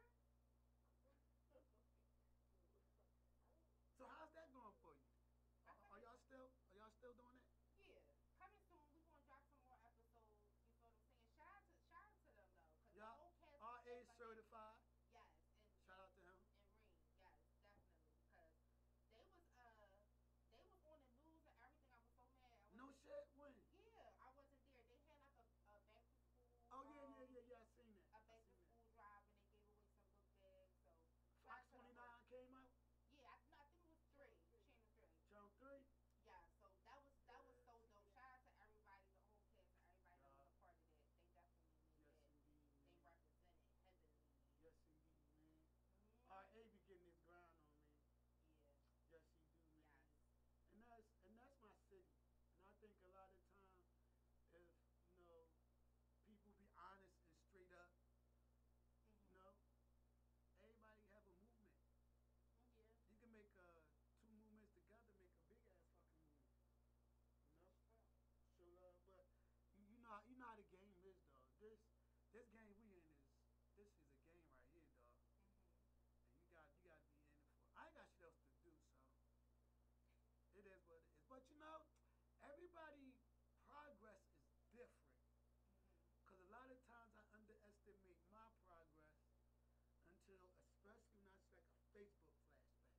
So how's that going for you? Are, are y'all still are y'all still doing that? Yeah, coming soon. We gonna drop some more episodes. You feel what I'm saying? Shout out to shout out to them though, cause yeah. the whole cast R A like certified. Yes, and shout out to him. And Reem, yes, definitely, because they was uh they was on the news and everything. I was so mad. I no shit. When? Yeah, I wasn't there. They had like a, a back to school. Oh yeah, um, yeah, yeah, yeah. I seen that. A back to school that. drive, and they gave away some book bags. So Fox twenty-nine came out. Yeah, I, no, I think it was three. Channel three. Channel three. Yeah, so that was that was so dope. Shout out to everybody, the whole cast, and everybody that was a part of that. They definitely made yes, that. Indeed, they represented heavily. Yes, indeed, man. Mm-hmm. R A be getting his grind on, man. Yeah. Yes, he do, man. Yes. And that's and that's my city. And I think a lot of times, if you know, people be honest and straight up, mm-hmm. you know, everybody have a movement. Mm-hmm. Yeah. You can make uh, two movements together, make a big ass fucking movement. You know, show love. But you, you know, you know how the game is, dog. This this game we in is this is a game right here, dog. Mm-hmm. And you got you got to be in it for. I ain't got shit else to do, so it is what it is. But you know, everybody progress is different. Mm-hmm. Cause a lot of times I underestimate my progress until, especially when I see like a Facebook flashback.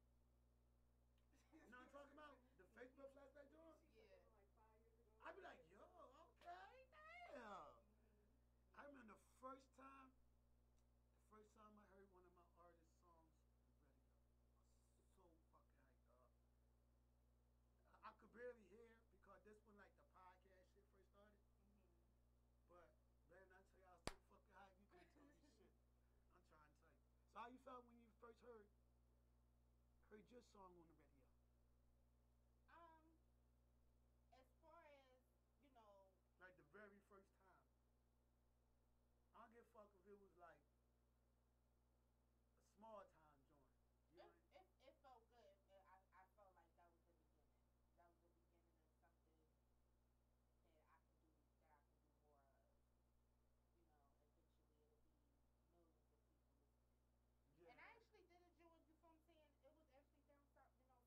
You know what I'm talking about? The Facebook flashback doing? Yeah. I be like, yo, okay, damn. Mm-hmm. I remember the first time, the first time I heard one of my artist songs on the radio. I was so fucking hyped up. I, I could barely hear because this one like the podcast shit first started. Mm-hmm. But man, I tell you, I was so fucking hyped. You couldn't tell me shit. I'm trying to tell you. So how you felt when you first heard heard your song on the radio? Um, as far as you know, like the very first time. I don't give a fuck if it was like a small time joint. You know it, it, it felt good. It, I, I felt like that was the beginning. That was the beginning of something that I can do, that I can do more of. You know, eventually it'll be millions of people listening. Yeah. And I actually did a joint, you feel what I'm saying? It was actually down south, you know,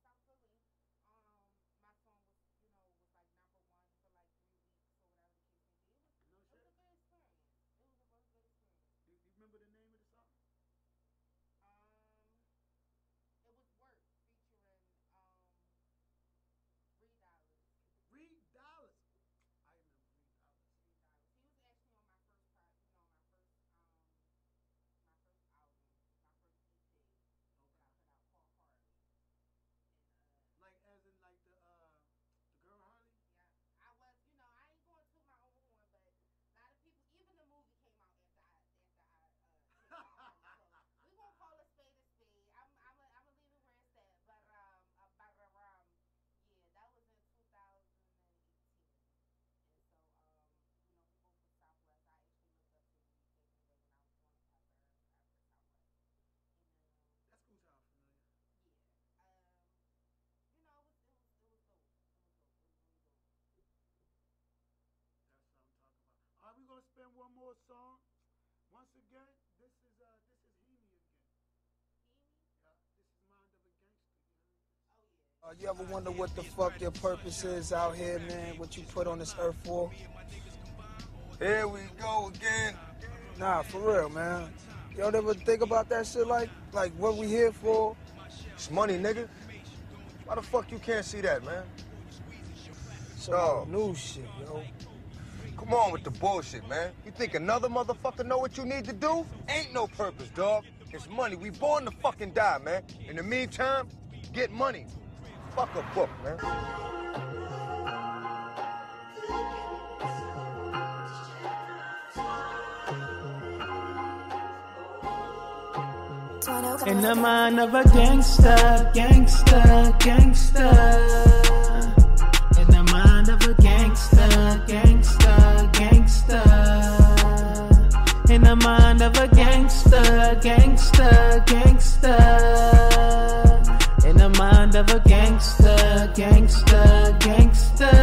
more song. Once again, this is uh this is Heaney again. Yeah, this is Mind of a Gangster. Uh, you ever wonder what the fuck your purpose is out here, man? What you put on this earth for? Here we go again. Nah, for real, man. Y'all ever think about that shit like, like what we here for? It's money, nigga. Why the fuck you can't see that, man? So new shit, yo. Come on with the bullshit, man. You think another motherfucker know what you need to do? Ain't no purpose, dog. It's money. We born to fucking die, man. In the meantime, get money. Fuck a book, man. In the mind of a gangster, gangster, gangster. In the mind of a gangster, gangster, gangster. In the mind of a gangster, gangster, gangster. In the mind of a gangster, gangster, gangster.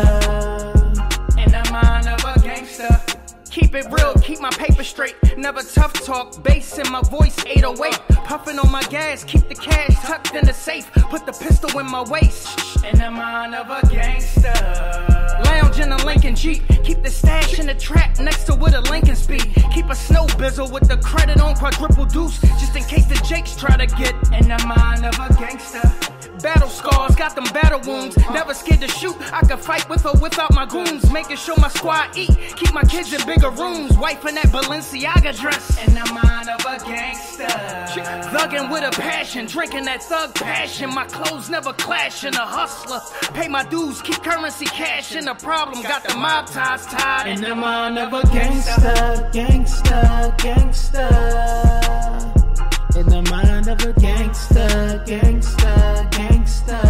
In the mind of a gangster. Keep it real, keep my paper straight. Never tough talk, bass in my voice, eight oh eight. Puffing on my gas, keep the cash tucked in the safe. Put the pistol in my waist. In the mind of a gangster. Lounge in a Lincoln Jeep. Keep the stash in the trap next to where the Lincoln speed. Keep a snow bizzle with the credit on quadruple deuce. Just in case the Jakes try to get in the mind of a gangster. Battle scars, got them battle wounds. Never scared to shoot, I could fight with or without my goons. Making sure my squad eat, keep my kids in bigger rooms. Wife in that Balenciaga dress. In the mind of a gangster. Thugging with a passion, drinking that thug passion. My clothes never clashing, a hustler. Pay my dues, keep currency cash in the problem. Got the mob ties tied. In the mind of a gangster, gangster, gangster. In the mind of a gangster, gangster, gangster.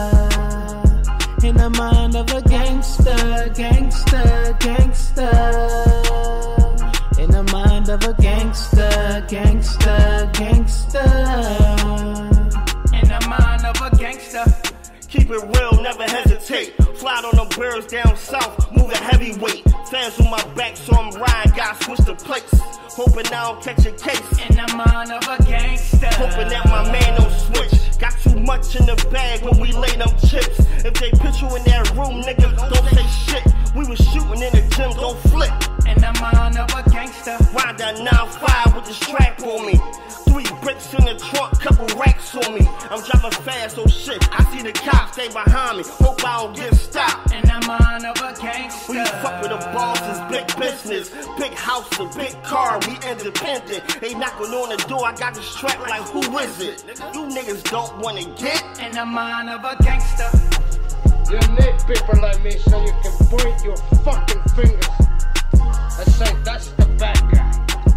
In the mind of a gangster, gangster, gangster. In the mind of a gangster, gangster, gangster. In the mind of a gangster. Keep it real, never hesitate. Fly on them birds down south, move a heavyweight. Fans on my back, so I'm riding, gotta switch the place. Hoping I don't catch a case. In the mind of a gangster. Hoping that my man don't switch. Got too much in the bag when we lay them chips. If they put you in that room, nigga, don't say shit. We was shooting in the gym, don't flip. In the mind of a gangster. Ride that nine five with the strap on me. Three bricks in the trunk, couple racks on me. I'm driving fast, so shit. I see the cops, they behind me. Hope I don't get stopped. In the mind of a gangster. We fuck with the bosses, big business, big house, a big car. We independent. They knocking on the door. I got the strap like, who is it? You niggas don't wanna get in the mind of a gangster. You need people like me so you can point your fucking fingers and say that's the bad guy.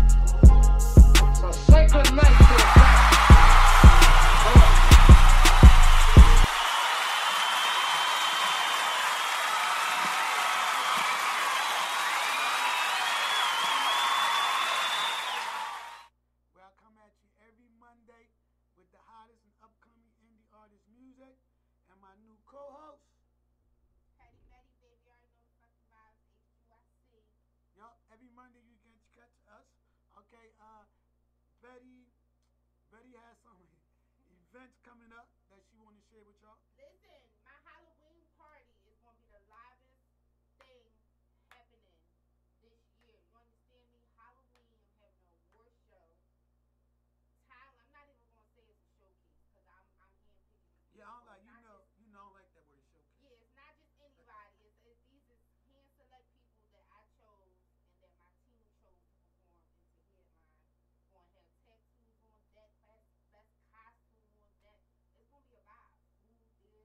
So say good night to the bad guy. Where I come at you every Monday with the hottest and upcoming indie artist music and my new co-host. Yup, every Monday you can catch us. Okay, uh, Betty, Betty has some events coming up that she want to share with y'all. Listen, my Halloween party is going to be the livest thing happening this year. You understand me? Halloween, I'm having an award show. Tyler, I'm not even going to say it's a showcase because I'm I'm handpicking. Yeah, I'm like, you know, you know, I like that word showcase. Yeah, it's not just anybody. It's, it's these is hand select people that I chose and that my team chose to perform and to headline. Going to have tattoos on deck, best best costume on deck. It's going to be a vibe. Smooth deal.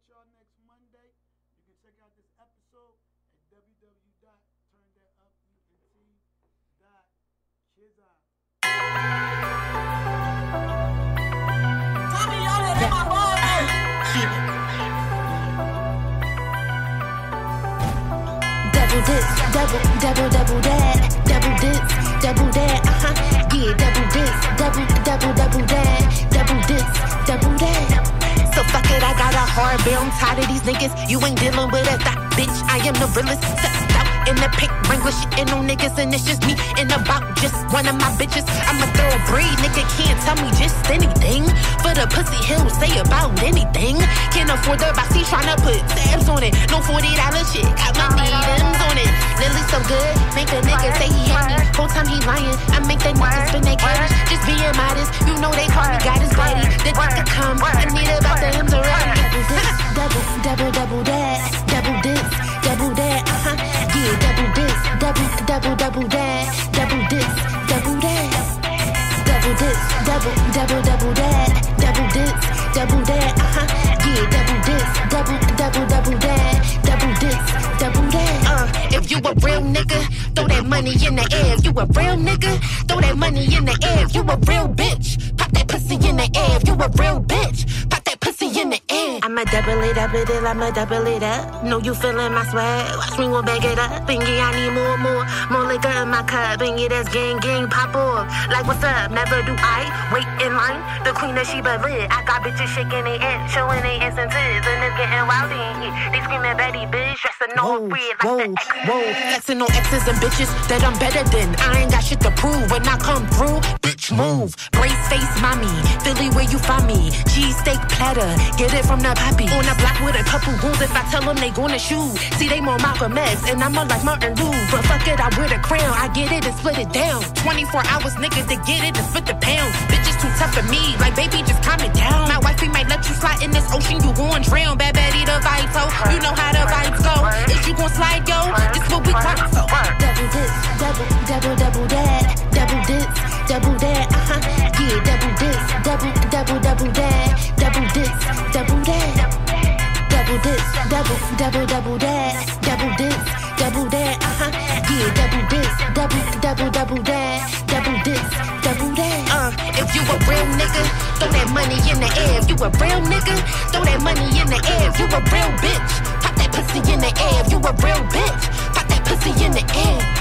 y'all next Monday. You can check out this episode at w w w dot turn that up u n t dot kiza. Tommy, y'all hit my ball. Double dip, double, double, double that, double dip, double that, uh-huh, yeah, double dip, double, double, double that, double dip, double that. So fuck it, I got a hard bill, I'm tired of these niggas, you ain't dealing with a thot, bitch, I am the realest, stepped out in the pink Wrangler, shitting on niggas, and it's just me and about just one of my bitches. I'm a thoroughbreed, nigga can't tell me just anything, for the pussy he'll say about anything, can't afford the box, he tryna put tabs on it, no forty dollars shit, got my needles on it, Lily so good, make a nigga say he hate me, whole time he lying, I make that nigga spin that cash, just being modest, you know they call me God is daddy, the dick could come, I need about the him to run, double, double, double that, double this, double that, uh-huh, yeah, double this, double, double, double that, double this, double that, double this, double, double, double that, double this, double that, uh-huh, yeah, double this, double, double, double that, double this, double that. Uh, if you a real nigga, throw that money in the air. If you a real nigga, throw that money in the air. If you a real bitch, pop that pussy in the air. If you a real bitch, pop that pussy in the air. I'ma double it, double it, I'ma double it up. Know you feeling my swag, watch me go back it up. Bingy, I need more, more, more liquor in my cup. Bingy, that's gang, gang, pop off. Like what's up, never do I wait in line. The queen of Sheba lit, I got bitches shaking their ass, showing their instances, and it's getting wild in here. They screaming Betty, bitch, dressing all weird like the X. Whoa, flexing on exes and bitches that I'm better than. I ain't got shit to prove when I come through. Bitch, move, brace face, mommy, Philly where you find me. Cheese steak platter, get it from the poppy. On the block with a couple wounds, if I tell them they gonna shoot. See, they more Malcolm X, and I'm more like Martin Lou. But fuck it, I wear the crown, I get it and split it down. twenty-four hours, nigga, to get it and split the pound. Bitches too tough for me, like baby, just calm it down. My wifey might let you slide in this ocean, you gon' drown. Bad Betty the vibes, so you know how the vibes go. If you gon' slide, yo, this what we clock so. Double this, double, double, double that, double this, double that, uh-huh, yeah, double this, double, double, double that, double this, double that, double this, double, double, double that, double this, double that, uh-huh, yeah, double this, double, double, double that, double this, double that. Uh, if you a real nigga, throw that money in the air. If you a real nigga, throw that money in the air. If you a real bitch, pop that pussy in the air. If you a real bitch, pop that pussy in the air.